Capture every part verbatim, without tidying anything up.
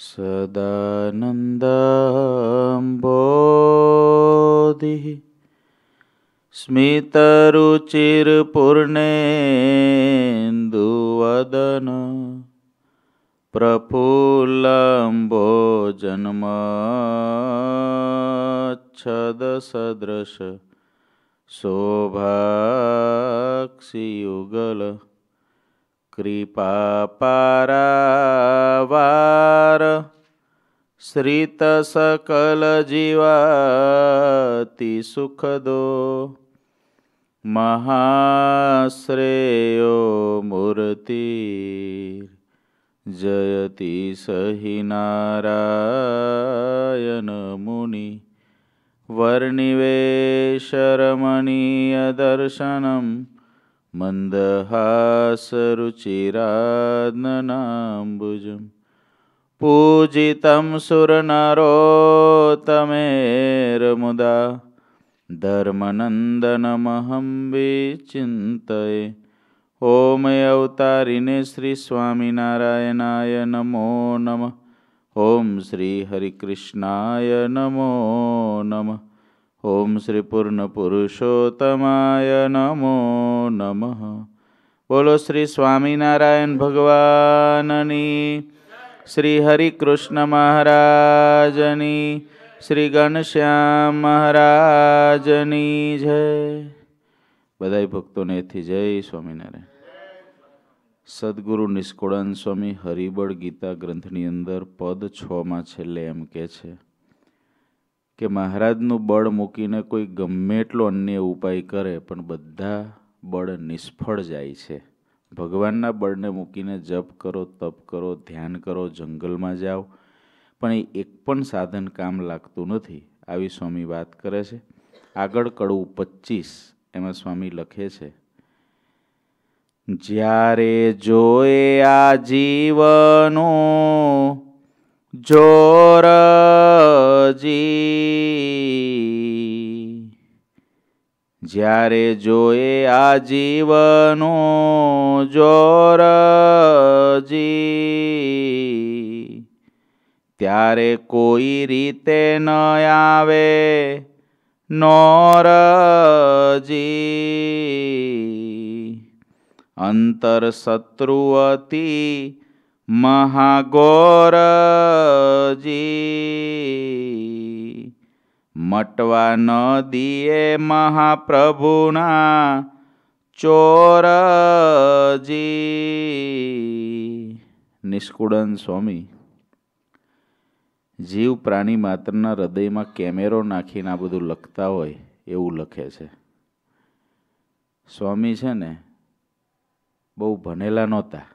સદાનંદબોધિ સ્મિતરુચિરપૂર્ણેન્દુવદન પ્રફુલ્લંબોજન્મચ્છદસદૃશ શોભાક્ષિયુગલ કૃપાપારાવાર શ્રિતસકલજીવાતિ સુખદો મહાશ્રેયો મૂર્તિ જયતિ સહિ નારાયણ મુનિ વર્ણિવેશરમણીય દર્શનમ મંદહાસરુચિરાનનાંબુજમ પૂજિતમ સુરનરોત્તમેર્મુદા ધર્મનંદનમહં વિચિંતયે. ઓમ અવતારિને શ્રી સ્વામિનારાયણાય નમો નમઃ. ઓમ શ્રી હરિકૃષ્ણાય નમો નમઃ. ઓમ શ્રી પૂર્ણ પુરુષોત્તમાય નમો નમઃ. બોલો શ્રી સ્વામિનારાયણ ભગવાનની, શ્રી હરિકૃષ્ણ મહારાજની, શ્રી ઘનશ્યામ મહારાજની જય. બધાય ભક્તોને એથી જય સ્વામિનારાયણ. સદગુરુ નિષ્કુળાનંદ સ્વામી હરિબળ ગીતા ગ્રંથની અંદર પદ છ માં છેલ્લે એમ કે છે કે મહારાજનું બળ મૂકીને કોઈ ગમે એટલો અન્ય ઉપાય કરે પણ બધા બળ નિષ્ફળ જાય છે. ભગવાનના બળને મૂકીને જપ કરો, તપ કરો, ધ્યાન કરો, જંગલમાં જાઓ, પણ એ એક પણ સાધન કામ લાગતું નથી. આવી સ્વામી વાત કરે છે. આગળ કડવું પચીસ એમાં સ્વામી લખે છે, જ્યારે જોએ આ જીવનો જોરજી, જ્યારે જોએ આ જીવનો જોરજી, ત્યારે કોઈ રીતે ન આવે નોરજી. અંતર શત્રુઅતિ મહાઘોરજી, મટવા ન દિએ મહાપ્રભુના ચોરજી. નિષ્કુળાનંદ સ્વામી જીવ પ્રાણી માત્રના હૃદયમાં કેમેરો નાખીને આ બધું લખતા હોય એવું લખે છે. સ્વામી છે ને બહુ ભણેલા નહોતા,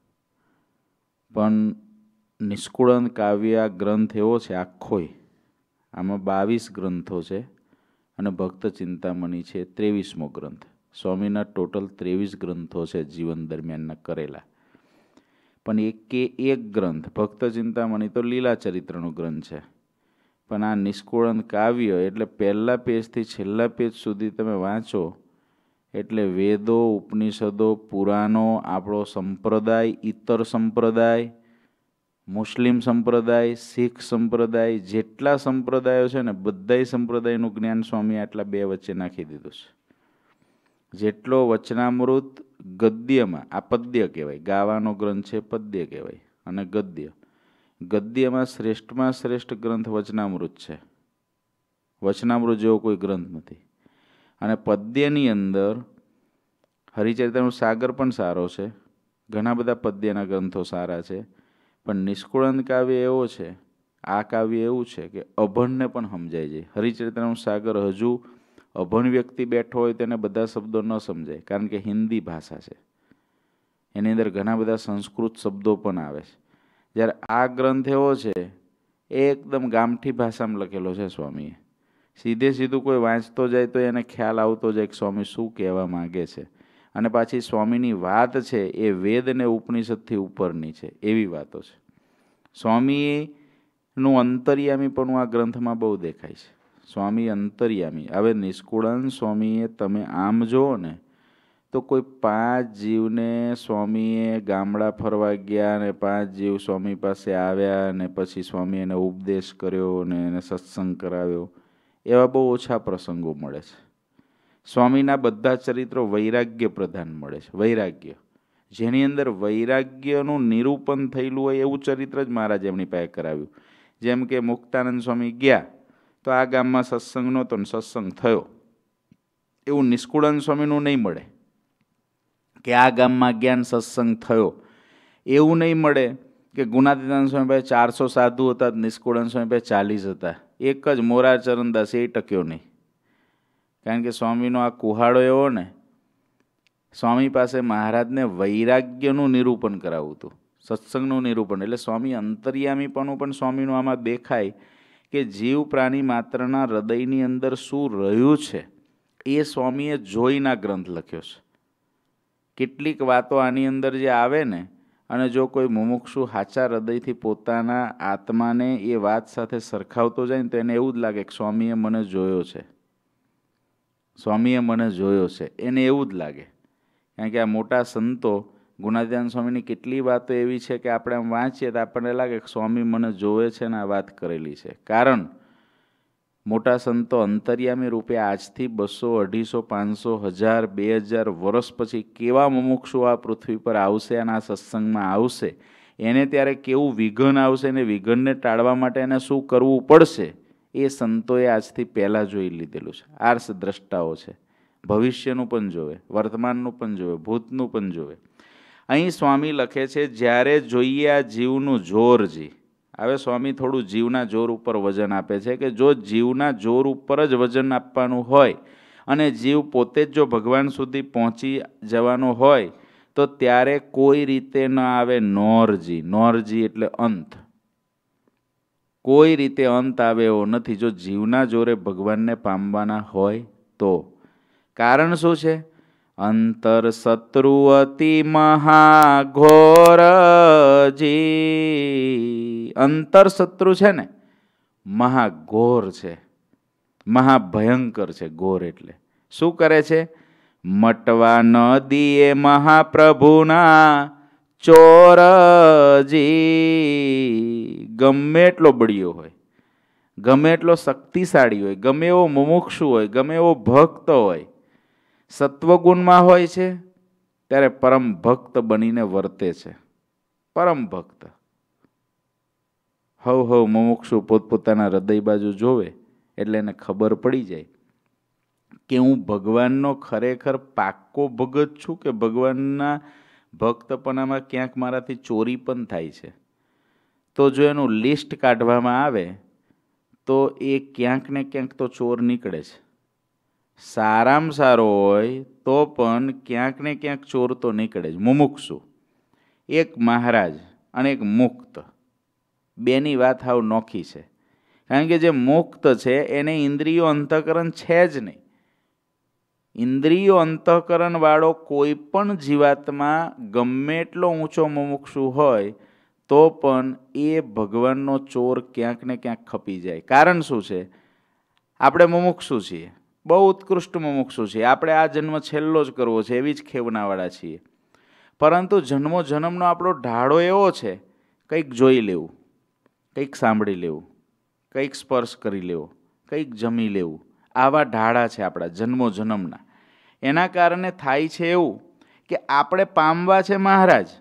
પણ નિષ્કુળાનંદ કાવ્ય આ ગ્રંથ એવો છે આખોય. આમાં બાવીસ ગ્રંથો છે અને ભક્ત ચિંતામણી છે ત્રેવીસમો ગ્રંથ. સ્વામીના ટોટલ ત્રેવીસ ગ્રંથો છે જીવન દરમિયાનના કરેલા. પણ એક એક ગ્રંથ ભક્ત ચિંતામણી તો લીલા ચરિત્રનો ગ્રંથ છે, પણ આ નિષ્કુળાનંદ કાવ્ય એટલે પહેલા પેજથી છેલ્લા પેજ સુધી તમે વાંચો એટલે વેદો, ઉપનિષદો, પુરાણો, આપણો સંપ્રદાય, ઇતર સંપ્રદાય, મુસ્લિમ સંપ્રદાય, શીખ સંપ્રદાય, જેટલા સંપ્રદાયો છે ને બધાય સંપ્રદાયનું જ્ઞાન સ્વામી આટલા બે વચ્ચે નાખી દીધું છે. જેટલો વચનામૃત ગદ્યમાં, આ પદ્ય કહેવાય, ગાવાનો ગ્રંથ છે પદ્ય કહેવાય, અને ગદ્ય. ગદ્યમાં શ્રેષ્ઠમાં શ્રેષ્ઠ ગ્રંથ વચનામૃત છે. વચનામૃત જેવો કોઈ ગ્રંથ નથી. અને પદ્યની અંદર હરિચરિત્રનો સાગર પણ સારો છે, ઘણા બધા પદ્યના ગ્રંથો સારા છે, પણ નિષ્કુળાનંદ કાવ્ય એવો છે, આ કાવ્ય એવું છે કે અભણને પણ સમજાય જાય. હરિચરિત્રનો સાગર હજુ અભણ વ્યક્તિ બેઠો હોય તેને બધા શબ્દો ન સમજાય, કારણ કે હિન્દી ભાષા છે, એની અંદર ઘણા બધા સંસ્કૃત શબ્દો પણ આવે છે. જ્યારે આ ગ્રંથ એવો છે એ એકદમ ગામઠી ભાષામાં લખેલો છે સ્વામીએ. સીધે સીધું કોઈ વાંચતો જાય તો એને ખ્યાલ આવતો જાય કે સ્વામી શું કહેવા માગે છે. અને પાછી સ્વામીની વાત છે એ વેદ અને ઉપનિષદથી ઉપરની છે, એવી વાતો છે. સ્વામીનું અંતર્યામી પણ આ ગ્રંથમાં બહુ દેખાય છે. સ્વામી અંતર્યામી. હવે નિષ્કુળાનંદ સ્વામીએ તમે આમ જુઓ ને તો કોઈ પાંચ જીવને સ્વામીએ ગામડા ફરવા ગયા અને પાંચ જીવ સ્વામી પાસે આવ્યા અને પછી સ્વામી એને ઉપદેશ કર્યો અને એને સત્સંગ કરાવ્યો, એવા બહુ ઓછા પ્રસંગો મળે છે. સ્વામીના બધા ચરિત્રો વૈરાગ્ય પ્રધાન મળે છે. વૈરાગ્ય, જેની અંદર વૈરાગ્યનું નિરૂપણ થયેલું હોય એવું ચરિત્ર જ મહારાજ એમની પાસે કરાવ્યું. જેમ કે મુક્તાનંદ સ્વામી ગયા તો આ ગામમાં સત્સંગ નહોતો ને સત્સંગ થયો, એવું નિષ્કુળાનંદ સ્વામીનું નહીં મળે કે આ ગામમાં જ્ઞાન સત્સંગ થયો. એવું નહીં મળે કે ગુણાતીતાનંદ સ્વામી પાસે ચારસો સાધુ હતા, નિષ્કુળાનંદ સ્વામી પાસે ચાલીસ હતા. એક જ મોરાર ચરણદાસ એ ટક્યો નહીં. કારણ કે સ્વામીનો આ કુહાડો એવો ને, સ્વામી પાસે મહારાજને વૈરાગ્યનું નિરૂપણ કરાવવું હતું, સત્સંગનું નિરૂપણ. એટલે સ્વામી અંતર્યામીપણું પણ સ્વામીનું આમાં દેખાય કે જીવ પ્રાણી માત્રના હૃદયની અંદર શું રહ્યું છે એ સ્વામીએ જોઈના ગ્રંથ લખ્યો છે. કેટલીક વાતો આની અંદર જે આવે ને, અને જો કોઈ મુમુક્ષુ સાચા હૃદયથી પોતાના આત્માને એ વાત સાથે સરખાવતો જાય ને તો એને એવું જ લાગે કે સ્વામીએ મને જોયો છે, સ્વામીએ મને જોયો છે, એને એવું જ લાગે. કારણ કે આ મોટા સંતો, ગુણાતીતાનંદ સ્વામીની કેટલી વાતો એવી છે કે આપણે આમ વાંચીએ તો આપણને લાગે કે સ્વામી મને જોવે છે ને આ વાત કરેલી છે. કારણ મોટા સંતો અંતર્યામી રૂપે આજથી બસો અઢીસો પાંચસો હજાર બે હજાર વર્ષ પછી કેવા મુમુક્ષુ આ પૃથ્વી પર આવશે અને આ સત્સંગમાં આવશે, એને ત્યારે કેવું વિઘન આવશે ને વિઘનને ટાળવા માટે એને શું કરવું પડશે એ સંતોએ આજથી પહેલાં જોઈ લીધેલું છે. આર્ષ દ્રષ્ટાઓ છે, ભવિષ્યનું પણ જોવે, વર્તમાનનું પણ જોવે, ભૂતનું પણ જોવે. અહીં સ્વામી લખે છે જ્યારે જોઈએ આ જીવનું જોર. જી હવે સ્વામી થોડું જીવના જોર ઉપર વજન આપે છે કે જો જીવના જોર ઉપર જ વજન આપવાનું હોય અને જીવ પોતે જ જો ભગવાન સુધી પહોંચી જવાનો હોય તો ત્યારે કોઈ રીતે ન આવે નોરજી. નોરજી એટલે અંત. કોઈ રીતે અંત આવે એવો નથી જો જીવના જોરે ભગવાનને પામવાના હોય તો. કારણ શું છે? અંતર શત્રુ અતિ મહાઘોરજી. અંતર શત્રુ છે ને મહાઘોર છે, મહાભયંકર છે. ઘોર એટલે શું કરે છે? મટવા ન દીએ મહાપ્રભુના ચોરજી. ગમે એટલો બળિયો હોય, ગમે એટલો શક્તિશાળી હોય, ગમે એવો મુમુક્ષુ હોય, ગમે એવો ભક્ત હોય, સત્વગુણમાં હોય છે ત્યારે પરમ ભક્ત બનીને વર્તે છે. પરમ ભક્ત હવ હવ મુમુક્ષુ પોતપોતાના હૃદય બાજુ જોવે એટલે એને ખબર પડી જાય કે હું ભગવાનનો ખરેખર પાક્કો ભગત છું કે ભગવાનના ભક્તપણામાં ક્યાંક મારાથી ચોરી પણ થાય છે. તો જો એનું લિસ્ટ કાઢવામાં આવે તો એ ક્યાંક ને ક્યાંક તો ચોર નીકળે છે. સારામાં સારો હોય તો પણ ક્યાંક ને ક્યાંક ચોર તો નીકળે જ. મુમુક્ષુ, એક મહારાજ અને એક મુક્ત, બેની વાત હાવ નોખી છે. કારણ કે જે મુક્ત છે એને ઇન્દ્રિયો અંતઃકરણ છે જ નહીં. ઇન્દ્રિયો અંતઃકરણ વાળો કોઈ પણ જીવાત્મા ગમે એટલો ઊંચો મુમુક્ષુ હોય તો પણ એ ભગવાનનો ચોર ક્યાંક ને ક્યાંક ખપી જાય. કારણ શું છે? આપણે મુમુક્ષુ છીએ, બહુ ઉત્કૃષ્ટ મુમુક્ષુ છીએ, આપણે આ જન્મ છેલ્લો જ કરવો છે એવી જ ખેવનાવાળા છીએ. પરંતુ જન્મો જન્મનો આપણો ઢાળો એવો છે, કંઈક જોઈ લેવું, કંઈક સાંભળી લેવું, કંઈક સ્પર્શ કરી લેવો, કંઈક જમી લેવું, આવા ઢાળા છે આપણા જન્મો જન્મના. એના કારણે થાય છે એવું કે આપણે પામવા છે મહારાજ,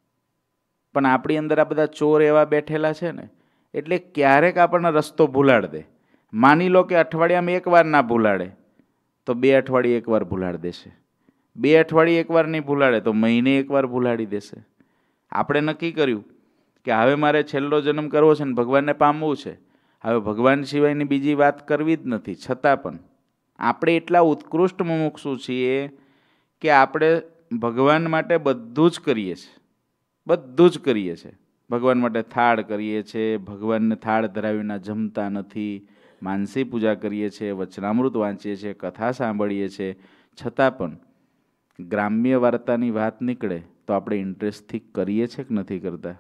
પણ આપણી અંદર આ બધા ચોર એવા બેઠેલા છે ને એટલે ક્યારેક આપણને રસ્તો ભૂલાડ દે. માની લો કે અઠવાડિયામાં એકવાર ના ભૂલાડે તો બે અઠવાડિયે એકવાર ભૂલાડી દેશે, બે અઠવાડિયે એકવાર નહીં ભૂલાડે તો મહિને એકવાર ભૂલાડી દેશે. આપણે નક્કી કર્યું કે હવે મારે છેલ્લો જન્મ કરવો છે ને ભગવાનને પામવું છે, હવે ભગવાન સિવાયની બીજી વાત કરવી જ નથી. છતાં પણ આપણે એટલા ઉત્કૃષ્ટ મુમુક્ષુ છીએ કે આપણે ભગવાન માટે બધું જ કરીએ છીએ, બધું જ કરીએ છીએ. ભગવાન માટે થાળ કરીએ છીએ, ભગવાનને થાળ ધરાવીને જમતા નથી, માનસી પૂજા કરીએ છીએ, વચનામૃત વાંચીએ છીએ, કથા સાંભળીએ છીએ. છતાં પણ ગ્રામ્ય વાર્તાની વાત નીકળે તો આપણે ઇન્ટરેસ્ટથી કરીએ છીએ કે નથી કરતા?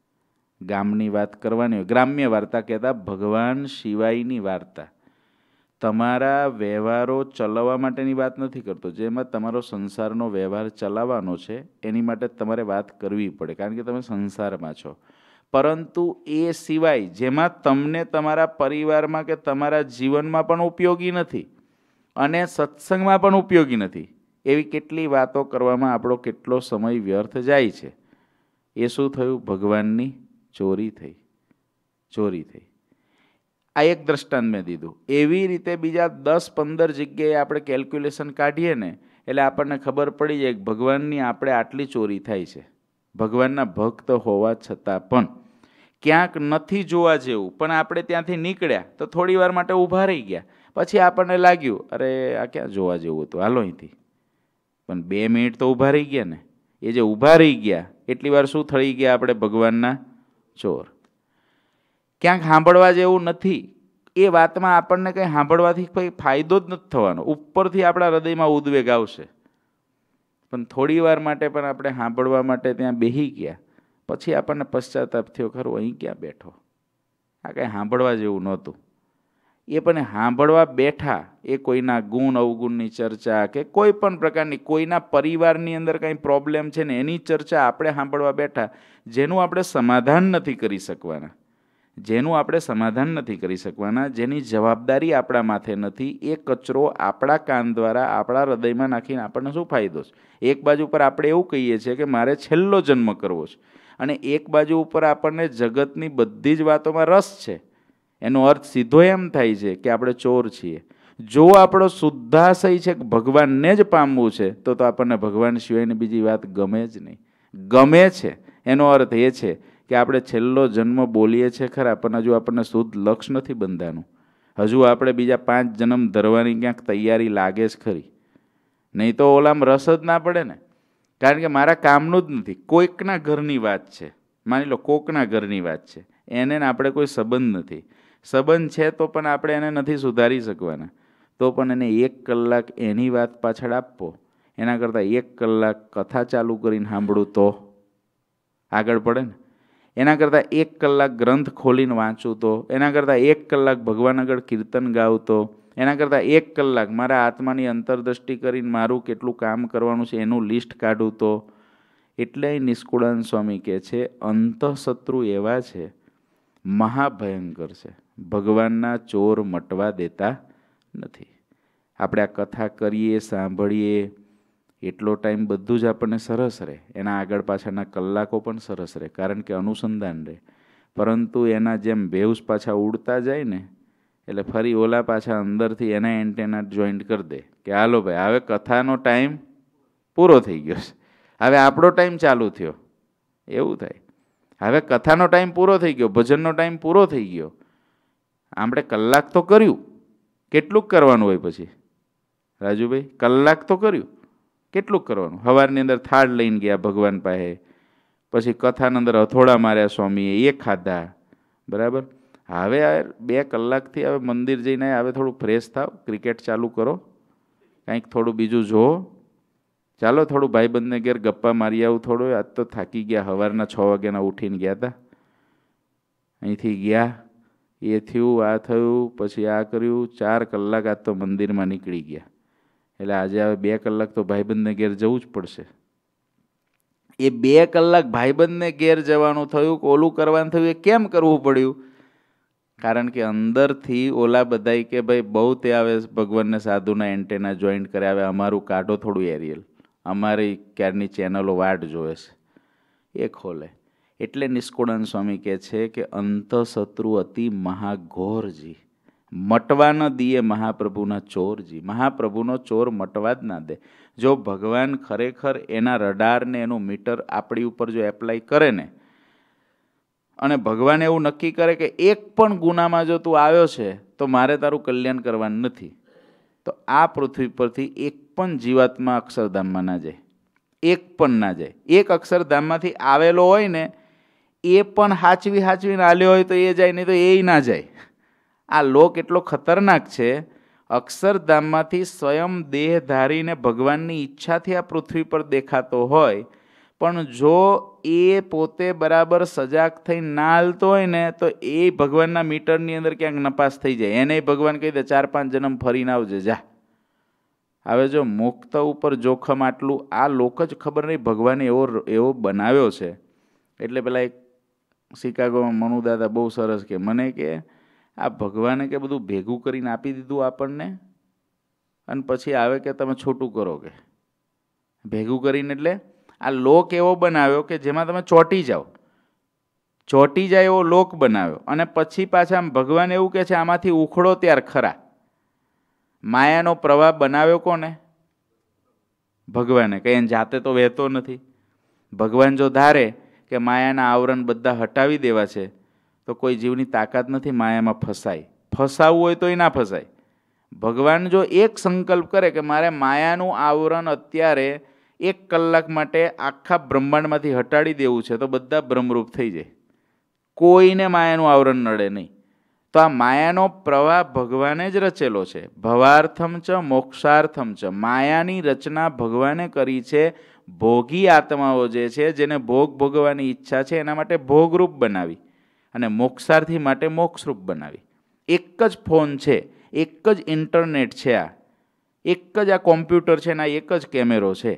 ગામની વાત કરવાની હોય, ગ્રામ્ય વાર્તા કહેતા ભગવાન સિવાયની વાર્તા, તમારા વ્યવહારો ચલાવવા માટેની વાત નથી કરતો. જેમાં તમારો સંસારનો વ્યવહાર ચલાવવાનો છે એની માટે તમારે વાત કરવી પડે, કારણ કે તમે સંસારમાં છો. પરંતુ એ સિવાય જેમાં તમને તમારા પરિવારમાં કે તમારા જીવનમાં પણ ઉપયોગી નથી અને સત્સંગમાં પણ ઉપયોગી નથી, એવી કેટલી વાતો કરવામાં આપણો કેટલો સમય વ્યર્થ જાય છે. એ શું થયું? ભગવાનની ચોરી થઈ. ચોરી થઈ. આ એક દ્રષ્ટાંત મેં દીધું. એવી રીતે બીજા દસ પંદર જગ્યાએ આપણે કેલ્ક્યુલેશન કાઢીએ ને એટલે આપણને ખબર પડી જાય કે ભગવાનની આપણે આટલી ચોરી થાય છે. ભગવાનના ભક્ત હોવા છતાં પણ ક્યાંક નથી જોવા જેવું, પણ આપણે ત્યાંથી નીકળ્યા તો થોડી વાર માટે ઊભા રહી ગયા. પછી આપણને લાગ્યું અરે આ ક્યાં જોવા જેવું હતું, હાલો અહીંથી. પણ બે મિનિટ તો ઊભા રહી ગયા ને. એ જે ઊભા રહી ગયા એટલી વાર શું થઈ ગયા આપણે? ભગવાનના ચોર. ક્યાંક સાંભળવા જેવું નથી. એ વાતમાં આપણને કંઈ સાંભળવાથી કોઈ ફાયદો જ નથી થવાનો. ઉપરથી આપણા હૃદયમાં ઉદ્વેગ આવશે, પણ થોડી વાર માટે પણ આપણે સાંભળવા માટે ત્યાં બેસી ગયા પછી આપણને પશ્ચાતાપ થયો, ખરું અહીં ક્યાં બેઠો, આ કંઈ સાંભળવા જેવું નહોતું. એ પણ સાંભળવા બેઠા એ કોઈના ગુણ અવગુણની ચર્ચા કે કોઈ પણ પ્રકારની કોઈના પરિવારની અંદર કંઈ પ્રોબ્લેમ છે ને એની ચર્ચા આપણે સાંભળવા બેઠા, જેનું આપણે સમાધાન નથી કરી શકવાના, જેનું આપણે સમાધાન નથી કરી શકવાના, જેની જવાબદારી આપણા માથે નથી, એ કચરો આપણા કાન દ્વારા આપણા હૃદયમાં નાખીને આપણને શું ફાયદો છે? એક બાજુ પર આપણે એવું કહીએ છીએ કે મારે છેલ્લો જન્મ કરવો છે, અને એક બાજુ ઉપર આપણને જગતની બધી જ વાતોમાં રસ છે. એનો અર્થ સીધો એમ થાય છે કે આપણે ચોર છીએ. જો આપણો શુદ્ધાશય છે કે ભગવાનને જ પામવું છે તો તો આપણને ભગવાન સિવાયની બીજી વાત ગમે જ નહીં. ગમે છે એનો અર્થ એ છે કે આપણે છેલ્લો જન્મ બોલીએ છીએ ખરા, પણ હજુ આપણને શુદ્ધ લક્ષ નથી બંધાનું. હજુ આપણે બીજા પાંચ જન્મ ધરવાની ક્યાંક તૈયારી લાગે છે ખરી. નહીં તો ઓલામાં રસ જ ના પડે ને. કારણ કે મારા કામનું જ નથી. કોઈકના ઘરની વાત છે, માની લો કોકના ઘરની વાત છે, એને આપણે કોઈ સંબંધ નથી. સંબંધ છે તો પણ આપણે એને નથી સુધારી શકવાના. તો પણ એને એક કલાક એની વાત પાછળ આપવો, એના કરતાં એક કલાક કથા ચાલુ કરીને સાંભળું તો આગળ પડે ને. એના કરતાં એક કલાક ગ્રંથ ખોલીને વાંચું તો, એના કરતાં એક કલાક ભગવાન આગળ કીર્તન ગાવતો, એના કરતાં એક કલાક મારા આત્માની અંતરદ્રષ્ટિ કરીને મારું કેટલું કામ કરવાનું છે એનું લિસ્ટ કાઢું તો. એટલે નિષ્કુળાનંદ સ્વામી કહે છે અંતઃશત્રુ એવા છે, મહાભયંકર છે, ભગવાનના ચોર મટવા દેતા નથી. આપણે આ કથા કરીએ, સાંભળીએ, એટલો ટાઈમ બધું જ આપણને સરસ રહે, એના આગળ પાછળના કલાકો પણ સરસ રહે, કારણ કે અનુસંધાન રહે. પરંતુ એના જેમ વેવ્સ પાછા ઉડતા જાય ને એટલે ફરી ઓલા પાછા અંદરથી એના એન્ટેના જોઈન્ટ કરી દે કે હાલો ભાઈ હવે કથાનો ટાઈમ પૂરો થઈ ગયો છે, હવે આપણો ટાઈમ ચાલુ થયો. એવું થાય. હવે કથાનો ટાઈમ પૂરો થઈ ગયો, ભજનનો ટાઈમ પૂરો થઈ ગયો. આપણે કલાક તો કર્યું, કેટલુંક કરવાનું હોય પછી રાજુભાઈ? કલાક તો કર્યું, કેટલુંક કરવાનું? સવારની અંદર થાળ લઈને ગયા ભગવાન પાસે, પછી કથાની અંદર હથોડા માર્યા સ્વામીએ, એ ખાધા, બરાબર. હવે બે કલાકથી હવે મંદિર જઈને હવે થોડું ફ્રેશ થાવ, ક્રિકેટ ચાલુ કરો, કંઈક થોડું બીજું જુઓ, ચાલો થોડું ભાઈબંધને ઘેર ગપ્પા મારી આવું થોડું, આજ તો થાકી ગયા, સવારના છ વાગ્યાના ઉઠીને ગયા હતા, અહીંથી ગયા, એ થયું, આ થયું, પછી આ કર્યું, ચાર કલાક આજ તો મંદિરમાં નીકળી ગયા. એટલે આજે હવે બે કલાક તો ભાઈબંધને ઘેર જવું જ પડશે. એ બે કલાક ભાઈબંધને ઘેર જવાનું થયું, ઓલું કરવાનું થયું, એ કેમ કરવું પડ્યું? કારણ કે અંદરથી ઓલા બધાય કે ભાઈ બહુ તે આવે ભગવાનને સાધુના એન્ટેના જોઈન્ટ કરે, હવે અમારું કાઢો થોડું એરિયલ, અમારી ક્યારની ચેનલો વાટ જોવે છે, એ ખોલે. એટલે નિષ્કુળાનંદ સ્વામી કહે છે કે અંતઃશત્રુ અતિ મહાઘોરજી, મટવા ન દીએ મહાપ્રભુના ચોરજી. મહાપ્રભુનો ચોર મટવા જ ના દે. જો ભગવાન ખરેખર એના રડારને એનું મીટર આપણી ઉપર જો એપ્લાય કરે ને, અને ભગવાન એવું નક્કી કરે કે એક પણ ગુનામાં જો તું આવ્યો છે તો મારે તારું કલ્યાણ કરવાનું નથી, તો આ પૃથ્વી પરથી એક પણ જીવાત્મા અક્ષરધામમાં ના જાય, એક પણ ના જાય. એક અક્ષરધામમાંથી આવેલો હોય ને એ પણ હાચવી હાચવીને આલ્યો હોય તો એ જાય, નહીં તો એ ના જાય. આ લોક એટલો ખતરનાક છે. અક્ષરધામમાંથી સ્વયં દેહ ધારીને ભગવાનની ઈચ્છાથી આ પૃથ્વી પર દેખાતો હોય, પણ જો એ પોતે બરાબર સજાગ થઈ ના હાલતો હોય ને તો એ ભગવાનના મીટરની અંદર ક્યાંક નપાસ થઈ જાય. એને ભગવાન કહી દે ચાર પાંચ જન્મ ફરીને આવજે જા. હવે જો મુક્ત ઉપર જોખમ આટલું, આ લોક જ ખબર નહીં ભગવાને એવો એવો બનાવ્યો છે. એટલે પેલા એક શિકાગોમાં મનુદાદા બહુ સરસ કે મને કે આ ભગવાને કે બધું ભેગું કરીને આપી દીધું આપણને અને પછી આવે કે તમે છોટું કરો. કે ભેગું કરીને એટલે આ લોક એવો બનાવ્યો કે જેમાં તમે ચોંટી જાઓ, ચોંટી જાય એવો લોક બનાવ્યો અને પછી પાછા ભગવાન એવું કહે છે આમાંથી ઉખડો ત્યાર ખરા. માયાનો પ્રવાહ બનાવ્યો કોને? ભગવાને. કંઈ એને જાતે તો વહેતો નથી. ભગવાન જો ધારે કે માયાના આવરણ બધા હટાવી દેવા છે તો કોઈ જીવની તાકાત નથી માયામાં ફસાય. ફસાવવું હોય તો એ ના ફસાય. ભગવાન જો એક સંકલ્પ કરે કે મારે માયાનું આવરણ અત્યારે એક કલાક માટે આખા બ્રહ્માંડમાંથી હટાડી દેવું છે તો બધા બ્રહ્મરૂપ થઈ જાય, કોઈને માયાનું આવરણ નડે નહીં. તો આ માયાનો પ્રવાહ ભગવાને જ રચેલો છે. ભવાર્થમ ચ મોક્ષાર્થમ ચ. માયાની રચના ભગવાને કરી છે. ભોગી આત્માઓ જે છે જેને ભોગ ભોગવવાની ઈચ્છા છે એના માટે ભોગરૂપ બનાવી અને મોક્ષાર્થી માટે મોક્ષરૂપ બનાવી. એક જ ફોન છે, એક જ ઇન્ટરનેટ છે, આ એક જ આ કોમ્પ્યુટર છે ને આ એક જ કેમેરો છે.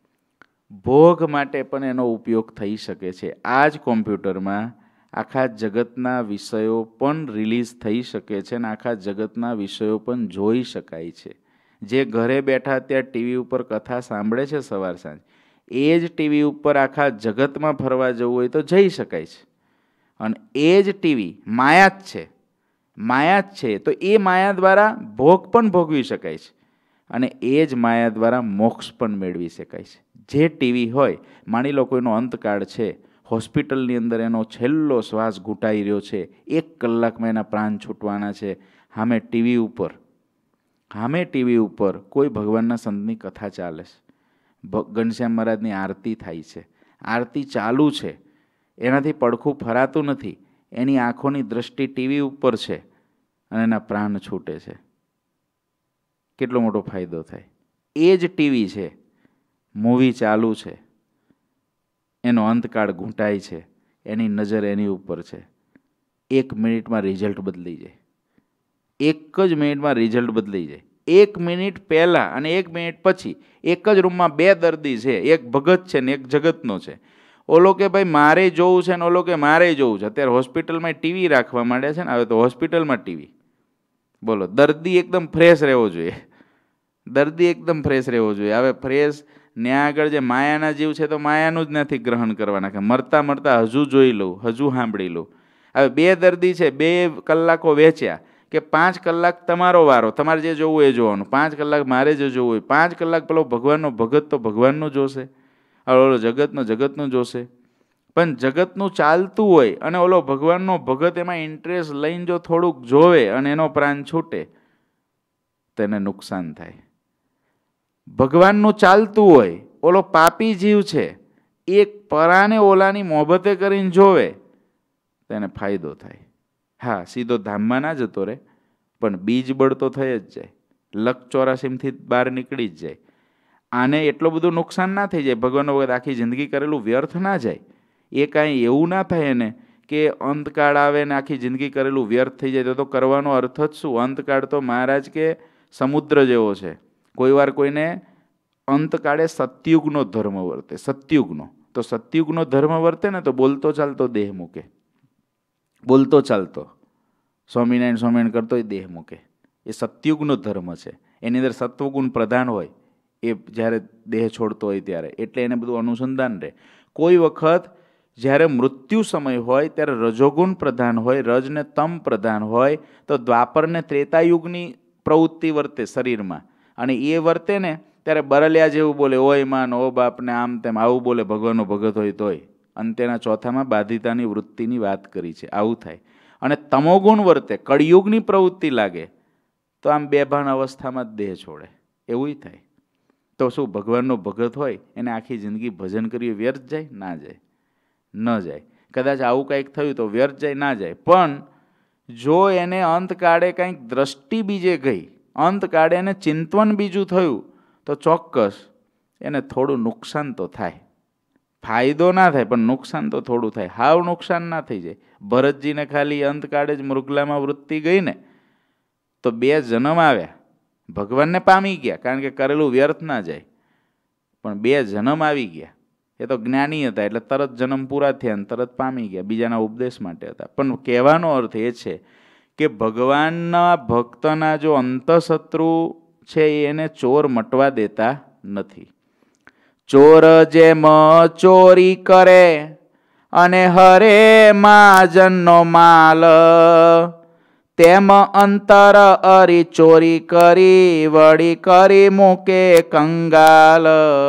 ભોગ માટે પણ એનો ઉપયોગ થઈ શકે છે. આ જ કોમ્પ્યુટરમાં આખા જગતના વિષયો પણ રિલીઝ થઈ શકે છે અને આખા જગતના વિષયો પણ જોઈ શકાય છે. જે ઘરે બેઠા ત્યાં ટીવી ઉપર કથા સાંભળે છે સવાર સાંજ, એ જ ટીવી ઉપર આખા જગતમાં ફરવા જવું હોય તો જઈ શકાય છે. અને એ જ ટીવી માયા જ છે, માયા જ છે તો એ માયા દ્વારા ભોગ પણ ભોગવી શકાય છે અને એ જ માયા દ્વારા મોક્ષ પણ મેળવી શકાય છે. જે ટીવી હોય, માની લો કોઈનો અંતકાળ છે, હોસ્પિટલની અંદર એનો છેલ્લો શ્વાસ ઘૂંટાઈ રહ્યો છે, એક કલાકમાં એના પ્રાણ છૂટવાના છે, સામે ટીવી ઉપર સામે ટીવી ઉપર કોઈ ભગવાનના સંતની કથા ચાલે છે, ઘનશ્યામ મહારાજની આરતી થાય છે, આરતી ચાલુ છે, એનાથી પડખું ફરાતું નથી, એની આંખોની દ્રષ્ટિ ટીવી ઉપર છે અને એના પ્રાણ છૂટે છે. કેટલો મોટો ફાયદો થાય. એ જ ટીવી છે, મૂવી ચાલુ છે, એનો અંતકાળ ઘૂંટાય છે, એની નજર એની ઉપર છે, એક મિનિટમાં રિઝલ્ટ બદલી જાય. એક જ મિનિટમાં રિઝલ્ટ બદલી જાય. એક મિનિટ પહેલાં અને એક મિનિટ પછી એક જ રૂમમાં બે દર્દી છે, એક ભગત છે ને એક જગતનો છે. ઓલો કે ભાઈ મારે જોવું છે ને ઓલો કે મારે જોવું છે. અત્યારે હોસ્પિટલમાં ટીવી રાખવા માંડ્યા છે ને, હવે તો હોસ્પિટલમાં ટીવી. બોલો, દર્દી એકદમ ફ્રેશ રહેવો જોઈએ, દર્દી એકદમ ફ્રેશ રહેવો જોઈએ. હવે ફ્રેશ ન્યા આગળ જે માયાના જીવ છે તો માયાનું જ નથી ગ્રહણ કરવાના કે મરતા મરતા હજુ જોઈ લઉં, હજુ સાંભળી લઉં. હવે બે દર્દી છે, બે કલાકો વેચ્યા કે પાંચ કલાક તમારો વારો, તમારે જે જોવું એ જોવાનું, પાંચ કલાક મારે જે જોવું હોય. પાંચ કલાક પેલો ભગવાનનો ભગત તો ભગવાનનું જોશે, ઓલો જગતનો જગતનું જોશે. પણ જગતનું ચાલતું હોય અને ઓલો ભગવાનનો ભગત એમાં ઇન્ટરેસ્ટ લઈને જો થોડુંક જોવે અને એનો પ્રાણ છૂટે તો એને નુકસાન થાય. ભગવાનનું ચાલતું હોય, ઓલો પાપી જીવ છે, એક પરાને ઓલાની મોહબતે કરીને જોવે તો એને ફાયદો થાય. હા, સીધો ધામમાં ના જતો રહે પણ બીજ બળ તો થઈ જ જાય, લક ચોરાસીમથી બહાર નીકળી જ જાય. આને એટલું બધું નુકસાન ના થઈ જાય, ભગવાનનો વખત આખી જિંદગી કરેલું વ્યર્થ ના જાય. એ કાંઈ એવું ના થાય એને કે અંતકાળ આવે ને આખી જિંદગી કરેલું વ્યર્થ થઈ જાય. તો તો કરવાનો અર્થ જ શું? અંતકાળ તો મહારાજ કે સમુદ્ર જેવો છે. કોઈ વાર કોઈને અંતકાળે સતયુગનો ધર્મ વર્તે, સતયુગનો તો સતયુગનો ધર્મ વર્તે ને તો બોલતો ચાલતો દેહ મૂકે, બોલતો ચાલતો સ્વામિનારાયણ સ્વામિનારાયણ કરતો દેહ મૂકે. એ સતયુગનો ધર્મ છે. એની અંદર સત્વગુણ પ્રધાન હોય એ જ્યારે દેહ છોડતો હોય ત્યારે, એટલે એને બધું અનુસંધાન રહે. કોઈ વખત જ્યારે મૃત્યુ સમય હોય ત્યારે રજોગુણ પ્રધાન હોય, રજ ને તમ પ્રધાન હોય, તો દ્વાપર ને ત્રેતાયુગની પ્રવૃત્તિ વર્તે શરીરમાં અને એ વર્તે ને ત્યારે બરલિયા જેવું બોલે, ઓય માન ઓ બાપને આમ તેમ આવું બોલે ભગવાનનો ભગત હોય તોય. અને તેના ચોથામાં બાધિતાની વૃત્તિની વાત કરી છે, આવું થાય. અને તમોગુણ વર્તે, કળિયુગની પ્રવૃત્તિ લાગે તો આમ બેભાન અવસ્થામાં જ દેહ છોડે, એવું થાય. તો શું ભગવાનનો ભગત હોય એને આખી જિંદગી ભજન કર્યું વ્યર્થ જાય? ના જાય, ન જાય. કદાચ આવું કંઈક થયું તો વ્યર્થ જાય, ના જાય. પણ જો એને અંતકાળે કંઈક દ્રષ્ટિ બીજે ગઈ, અંતકાળે એને ચિંતવન બીજું થયું તો ચોક્કસ એને થોડું નુકસાન તો થાય, ફાયદો ના થાય પણ નુકસાન તો થોડું થાય. હાવ નુકસાન ના થઈ જાય. ભરતજીને ખાલી અંતકાળે જ મૃગલામાં વૃત્તિ ગઈ ને તો બે જન્મ આવ્યા, ભગવાનને પામી ગયા, કારણ કે કરેલું વ્યર્થ ના જાય. પણ બે જન્મ આવી ગયા. એ તો જ્ઞાની હતા એટલે તરત જન્મ પૂરા થયા ને તરત પામી ગયા, બીજાના ઉપદેશ માટે હતા. પણ કહેવાનો અર્થ એ છે કે ભગવાનના ભક્તના જો અંતઃશત્રુ છે એને ચોર મટવા દેતા નથી. ચોર જેમ ચોરી કરે અને હરે મહાજનનો માલ, તેમ અંતર અરી ચોરી કરી વળી કરી મૂકે કંગાલ.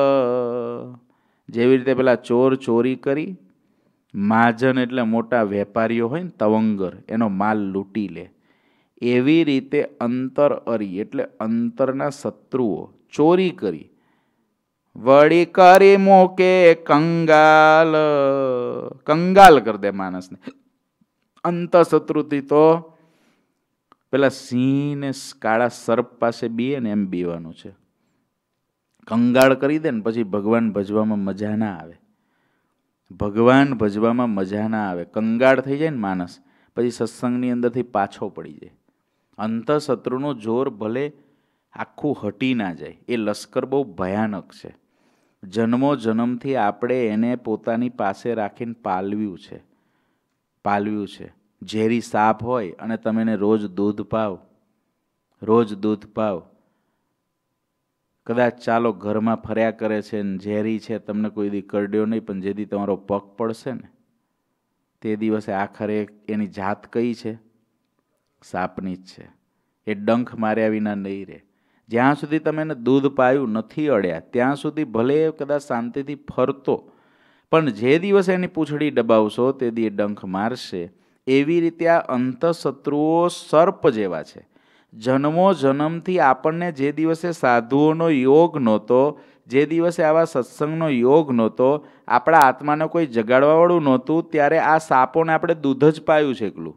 જેવી રીતે પેલા ચોર ચોરી કરી, મહાજન એટલે મોટા વેપારીઓ હોય ને તવંગર, એનો માલ લૂંટી લે, એવી રીતે અંતર અરી એટલે અંતરના શત્રુઓ ચોરી કરી વળી કરી મૂકે કંગાલ. કંગાલ કરી દે માણસને. અંતઃશત્રુથી તો પેલા સિંહ ને કાળા સર્પ પાસે બીએ ને એમ બીવાનું છે. કંગાળ કરી દે ને પછી ભગવાન ભજવામાં મજા ના આવે. ભગવાન ભજવામાં મજા ના આવે. કંગાળ થઈ જાય ને માણસ પછી સત્સંગની અંદરથી પાછો પડી જાય. અંતઃશત્રુનું જોર ભલે આખું હટી ના જાય, એ લશ્કર બહુ ભયાનક છે. જન્મો જન્મથી આપણે એને પોતાની પાસે રાખીને પાલવ્યું છે પાલવ્યું છે ઝેરી સાપ હોય અને તમે એને રોજ દૂધ પાવ, રોજ દૂધ પાવ, કદાચ ચાલો ઘરમાં ફર્યા કરે છે ને ઝેરી છે, તમને કોઈ દી કરડ્યો નહીં, પણ જે દી તમારો પગ પડશે ને તે દિવસે આખરે એની જાત કઈ છે? સાપની જ છે. એ ડંખ માર્યા વિના નહીં રહે. જ્યાં સુધી તમે એને દૂધ પાયું નથી અડ્યા ત્યાં સુધી ભલે કદાચ શાંતિથી ફરતો, પણ જે દિવસે એની પૂંછડી દબાવશો તે દી એ ડંખ મારશે. એવી રીતે આ અંતઃશત્રુઓ સર્પ જેવા છે. જન્મો જન્મથી આપણને જે દિવસે સાધુઓનો યોગ નહોતો, જે દિવસે આવા સત્સંગનો યોગ નહોતો, આપણા આત્માને કોઈ જગાડવાવાળું નહોતું, ત્યારે આ સાપોને આપણે દૂધ જ પાયું છે એકલું.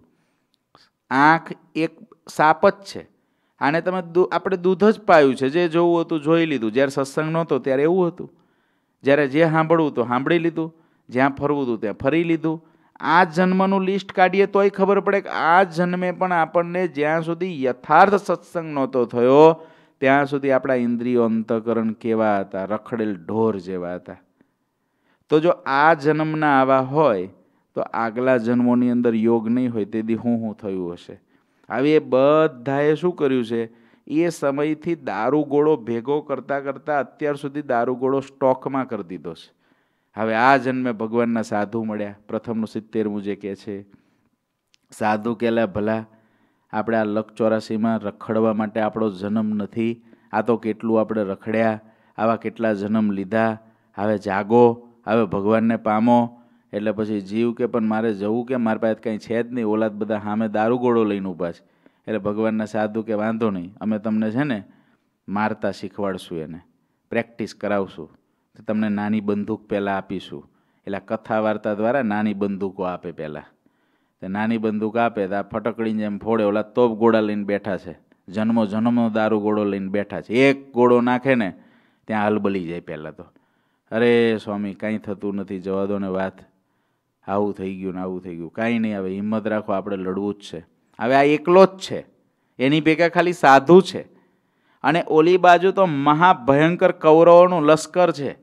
આંખ એક સાપ જ છે. આને તમે આપણે દૂધ જ પાયું છે. જે જોવું હતું જોઈ લીધું. જ્યારે સત્સંગ નહોતો ત્યારે એવું હતું. જ્યારે જે સાંભળવું હતું સાંભળી લીધું, જ્યાં ફરવું હતું ત્યાં ફરી લીધું. આ જન્મનું લિસ્ટ કાઢીએ તોય ખબર પડે કે આ જન્મે પણ આપણને જ્યાં સુધી યથાર્થ સત્સંગ નહોતો થયો ત્યાં સુધી આપણા ઇન્દ્રિયો અંતઃકરણ કેવા હતા? રખડેલ ઢોર જેવા હતા. તો જો આ જન્મના આવા હોય તો આગલા જન્મોની અંદર યોગ નહીં હોય તેથી હું હું થયું હશે? આવી એ બધાએ શું કર્યું છે? એ સમયથી દારૂ ગોળો ભેગો કરતાં કરતાં અત્યાર સુધી દારૂ ગોળો સ્ટોકમાં કરી દીધો છે. હવે આ જન્મે ભગવાનના સાધુ મળ્યા. પ્રથમનું સિત્તેરમું જે કહે છે સાધુ કેલા ભલા, આપણે આ લખ ચોરાસીમાં રખડવા માટે આપણો જન્મ નથી. આ તો કેટલું આપણે રખડ્યા, આવા કેટલા જન્મ લીધા. હવે જાગો, હવે ભગવાનને પામો. એટલે પછી જીવ કે પણ મારે જવું કે મારી પાસે કંઈ છે જ નહીં, ઓલાદ બધા સામે દારૂ ગોળો લઈને ઊભા છે. એટલે ભગવાનના સાધુ કે વાંધો નહીં, અમે તમને છે ને મારતા શીખવાડશું, એને પ્રેક્ટિસ કરાવશું, તમને નાની બંદૂક પહેલાં આપીશું. એટલે કથા વાર્તા દ્વારા નાની બંદૂકો આપે પહેલાં. તો નાની બંદૂક આપે તો આ ફટકડીને જેમ ફોડે, ઓલા તોપ ગોળા લઈને બેઠા છે, જન્મો જન્મનો દારૂ ગોળો લઈને બેઠા છે. એક ગોળો નાખે ને ત્યાં હલબલી જાય પહેલાં તો. અરે સ્વામી કાંઈ થતું નથી, જવા દો ને વાત, આવું થઈ ગયું ને આવું થઈ ગયું. કાંઈ નહીં, હવે હિંમત રાખો, આપણે લડવું જ છે. હવે આ એકલો જ છે, એની ભેગા ખાલી સાધુ છે, અને ઓલી બાજુ તો મહાભયંકર કૌરવોનું લશ્કર છે,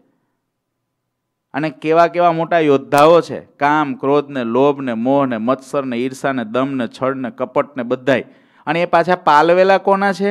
અને કેવા કેવા મોટા યોદ્ધાઓ છે. કામ, ક્રોધ ને લોભ ને મોહ ને મત્સર ને ઈર્ષા ને દમ ને છળ ને કપટ ને બધાય. અને એ પાછા પાલવેલા કોના છે?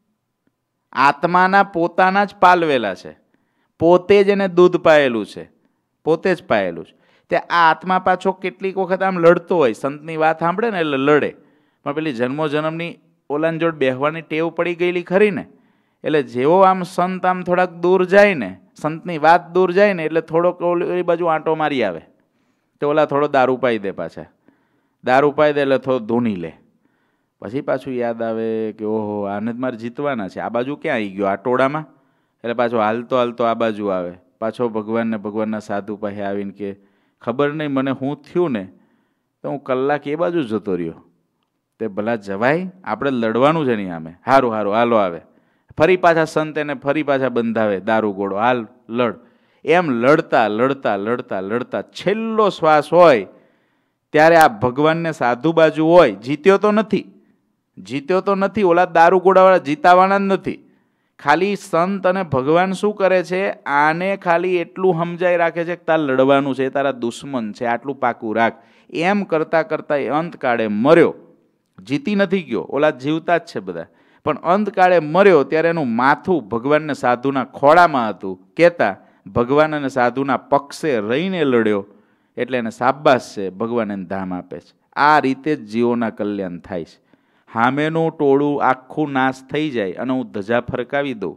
આત્માના પોતાના જ પાલવેલા છે. પોતે જ એને દૂધ પાયેલું છે, પોતે જ પાયેલું છે. તે આ આત્મા પાછો કેટલીક વખત આમ લડતો હોય, સંતની વાત સાંભળે ને એટલે લડે, પણ પેલી જન્મો જન્મની ઓલાની જોડ બેહવાની ટેવ પડી ગયેલી ખરી ને, એટલે જેવો આમ સંત આમ થોડાક દૂર જાય ને, સંતની વાત દૂર જાય ને એટલે થોડોક ઓલી બાજુ આંટો મારી આવે, તો ઓલા થોડો દારૂ પાઈ દે. પાછા દારૂ પાઈ દે એટલે થોડો ધૂની લે. પછી પાછું યાદ આવે કે ઓહો આને જ મારે જીતવાના છે, આ બાજુ ક્યાં આવી ગયો આ ટોળામાં? એટલે પાછો હાલતો હાલતો આ બાજુ આવે, પાછો ભગવાનને ભગવાનના સાધુ પાસે આવીને કે ખબર નહીં મને શું થયું ને, તો હું કલાક એ બાજુ જતો રહ્યો. તે ભલા જવાય, આપણે લડવાનું છે નહીં આમે. સારું સારું હાલો આવે. ફરી પાછા સંત એને ફરી પાછા બંધાવે દારૂ ગોળો, હાલ લડ. એમ લડતા લડતા લડતા લડતા છેલ્લો શ્વાસ હોય ત્યારે આ ભગવાનને સાધુ બાજુ હોય. જીત્યો તો નથી, જીત્યો તો નથી, ઓલા દારૂગોળાવાળા જીતાવાના જ નથી. ખાલી સંત અને ભગવાન શું કરે છે, આને ખાલી એટલું સમજાઈ રાખે છે કે તાર લડવાનું છે, તારા દુશ્મન છે, આટલું પાકું રાખ. એમ કરતાં કરતાં એ અંતકાળે મર્યો. જીતી નથી ગયો, ઓલા જીવતા જ છે બધા, પણ અંતકાળે મર્યો ત્યારે એનું માથું ભગવાનને સાધુના ખોળામાં હતું. કહેતા ભગવાન અને સાધુના પક્ષે રહીને લડ્યો એટલે એને શાબાશ છે, ભગવાન એને ધામ આપે છે. આ રીતે જ જીવોના કલ્યાણ થાય છે. હામેનું ટોળું આખું નાશ થઈ જાય અને હું ધજા ફરકાવી દઉં,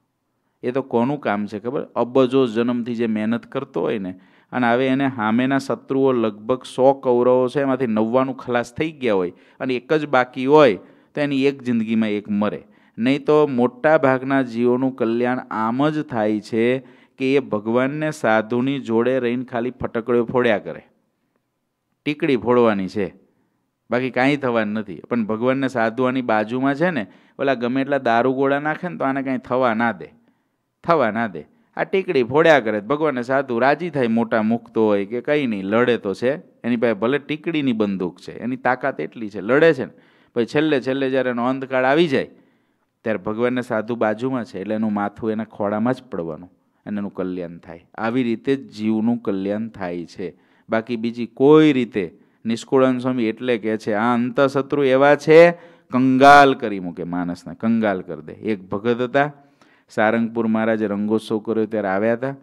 એ તો કોનું કામ છે ખબર? અબજો જન્મથી જે મહેનત કરતો હોય ને, અને હવે એને સામેના શત્રુઓ લગભગ સો કૌરવો છે, એમાંથી નવ્વાણું ખલાસ થઈ ગયા હોય અને એક જ બાકી હોય તો એની એક જિંદગીમાં એક મરે. નહીં તો મોટા ભાગના જીવોનું કલ્યાણ આમ જ થાય છે કે એ ભગવાનને સાધુની જોડે રહીને ખાલી ફટકડીઓ ફોડ્યા કરે. ટીકડી ફોડવાની છે, બાકી કાંઈ થવાનું નથી. પણ ભગવાનને સાધુઆની બાજુમાં છે ને, ઓલા ગમે એટલા દારૂ ગોળા નાખે ને તો આને કાંઈ થવા ના દે, થવા ના દે. આ ટીકડી ફોડ્યા કરે. ભગવાનને સાધુ રાજી થાય, મોટા મુકતો હોય કે કંઈ નહીં, લડે તો છે, એની પાસે ભલે ટીકડીની બંદૂક છે, એની તાકાત એટલી છે, લડે છે ને. પછી છેલ્લે છેલ્લે જ્યારે એનો અંતકાળ આવી જાય ત્યારે ભગવાનને સાધુ બાજુમાં છે એટલે એનું માથું એના ખોળામાં જ પડવાનું અને એનું કલ્યાણ થાય. આવી રીતે જ જીવનું કલ્યાણ થાય છે, બાકી બીજી કોઈ રીતે. નિષ્કુળાનંદ સ્વામી એટલે કહે છે આ અંતઃશત્રુ એવા છે કંગાલ કરી મૂકે માણસને, કંગાલ કરી દે. એક ભગત હતા, સારંગપુર મહારાજે રંગોત્સવ કર્યો ત્યારે આવ્યા હતા.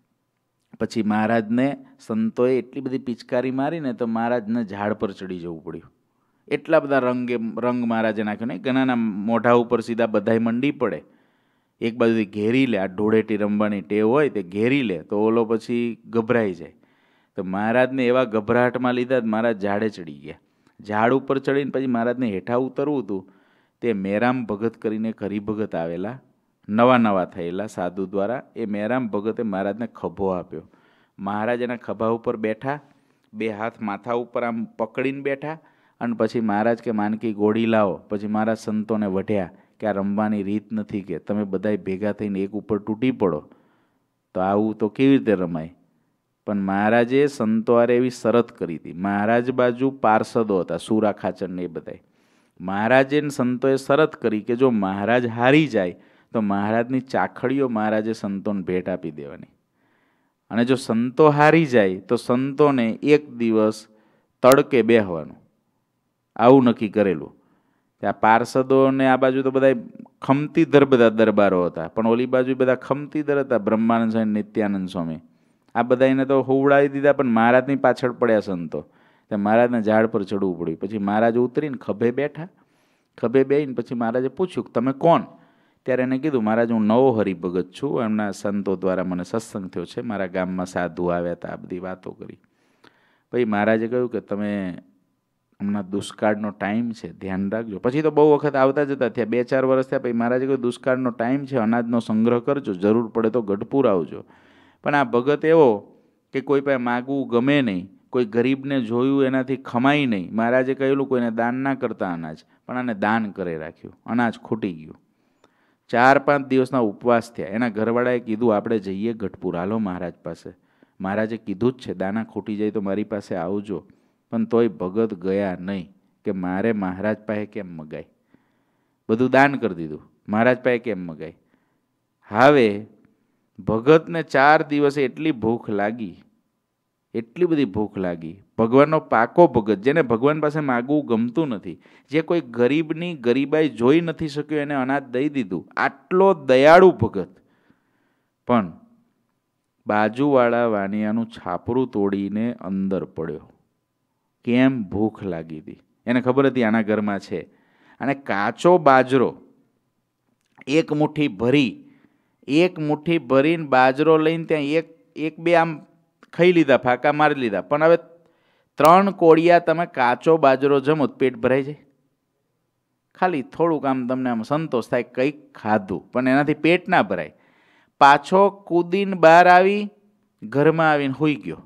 પછી મહારાજને સંતોએ એટલી બધી પિચકારી મારીને તો મહારાજને ઝાડ પર ચડી જવું પડ્યું. એટલા બધા રંગે રંગ મહારાજે નાખ્યો ને, ઘણાના મોઢા ઉપર સીધા બધાય મંડી પડે. એક બાજુથી ઘેરી લે, આ ઢોળેટી રમવાની ટેવ હોય તે ઘેરી લે તો ઓલો પછી ગભરાઈ જાય. તો મહારાજને એવા ગભરાટમાં લીધા મહારાજ ઝાડે ચડી ગયા. ઝાડ ઉપર ચડીને પછી મહારાજને હેઠા ઉતરવું હતું. તે મેરામ ભગત કરીને એક હરિભગત આવેલા, નવા નવા થયેલા સાધુ દ્વારા. એ મેરામ ભગતે મહારાજને ખભો આપ્યો. મહારાજ એના ખભા ઉપર બેઠા, બે હાથ માથા ઉપર આમ પકડીને બેઠા, અને પછી મહારાજ કે માનકી ગોળી લાવો. પછી મહારાજ સંતોને વઢ્યા કે આ રમવાની રીત નથી, કે તમે બધાય ભેગા થઈને એક ઉપર તૂટી પડો તો આવું તો કેવી રીતે રમાય. પણ મહારાજે સંતો હારે એવી શરત કરી હતી. મહારાજ બાજુ પાર્ષદો હતા, સુરા ખાચર ને એ બધા. મહારાજે સંતોએ શરત કરી કે જો મહારાજ હારી જાય તો મહારાજની ચાખડીઓ મહારાજે સંતોને ભેટ આપી દેવાની, અને જો સંતો હારી જાય તો સંતોને એક દિવસ તડકે બેહવાનું, આવું નક્કી કરેલું. ત્યાં પાર્ષદોને આ બાજુ તો બધા ખમતીધર બધા દરબારો હતા, પણ ઓલી બાજુ બધા ખમતીધર હતા, બ્રહ્માનંદ સ્વામી, નિત્યાનંદ સ્વામી. આ બધાને તો હોવડાવી દીધા, પણ મહારાજની પાછળ પડ્યા સંતો. ત્યાં મહારાજને ઝાડ પર ચડવું પડ્યું. પછી મહારાજ ઉતરીને ખભે બેઠા. ખભે બેહીને પછી મહારાજે પૂછ્યું તમે કોણ? ત્યારે એને કીધું મહારાજ હું નવો હરિભગત છું, એમના સંતો દ્વારા મને સત્સંગ થયો છે, મારા ગામમાં સાધુ આવ્યા હતા, આ બધી વાતો કરી. પછી મહારાજે કહ્યું કે તમે હમણાં દુષ્કાળનો ટાઈમ છે, ધ્યાન રાખજો. પછી તો બહુ વખત આવતા જતા થયા, બે ચાર વર્ષ થયા. પછી મહારાજે કહ્યું દુષ્કાળનો ટાઈમ છે, અનાજનો સંગ્રહ કરજો, જરૂર પડે તો ગઢપુર આવજો. પણ આ ભગત એવો કે કોઈ પાસે માગવું ગમે નહીં, કોઈ ગરીબને જોયું એનાથી ખમાય નહીં. મહારાજે કહેલું કોઈને દાન ના કરતા અનાજ, પણ આને દાન કરે રાખ્યું, અનાજ ખૂટી ગયું. ચાર પાંચ દિવસના ઉપવાસ થયા. એના ઘરવાળાએ કીધું આપણે જઈએ ગઢપુર, હાલો મહારાજ પાસે. મહારાજે કીધું જ છે દાના ખૂટી જાય તો મારી પાસે આવજો. પણ તોય ભગત ગયા નહીં કે મારે મહારાજ પાસે કેમ મગાય, બધું દાન કરી દીધું, મહારાજ પાસે કેમ મગાય. હવે ભગતને ચાર દિવસે એટલી ભૂખ લાગી, એટલી બધી ભૂખ લાગી. ભગવાનનો પાકો ભગત, જેને ભગવાન પાસે માગવું ગમતું નથી, જે કોઈ ગરીબની ગરીબાઈ જોઈ નથી શક્યો એને અનાજ દઈ દીધું, આટલો દયાળુ ભગત. પણ બાજુવાળા વાણિયાનું છાપરું તોડીને અંદર પડ્યો. કેમ? ભૂખ લાગી હતી. એને ખબર હતી આના ઘરમાં છે. અને કાચો બાજરો એક મુઠ્ઠી ભરી, એક મુઠ્ઠી ભરીને બાજરો લઈને ત્યાં એક એક બે આમ ખાઈ લીધા, ફાંકા મારી લીધા. પણ હવે ત્રણ કોળિયા તમે કાચો બાજરો જમો પેટ ભરાઈ જાય. ખાલી થોડુંક આમ તમને આમ સંતોષ થાય, કંઈક ખાધું, પણ એનાથી પેટ ના ભરાય. પાછો કૂદીને બહાર આવી, ઘરમાં આવીને સૂઈ ગયો.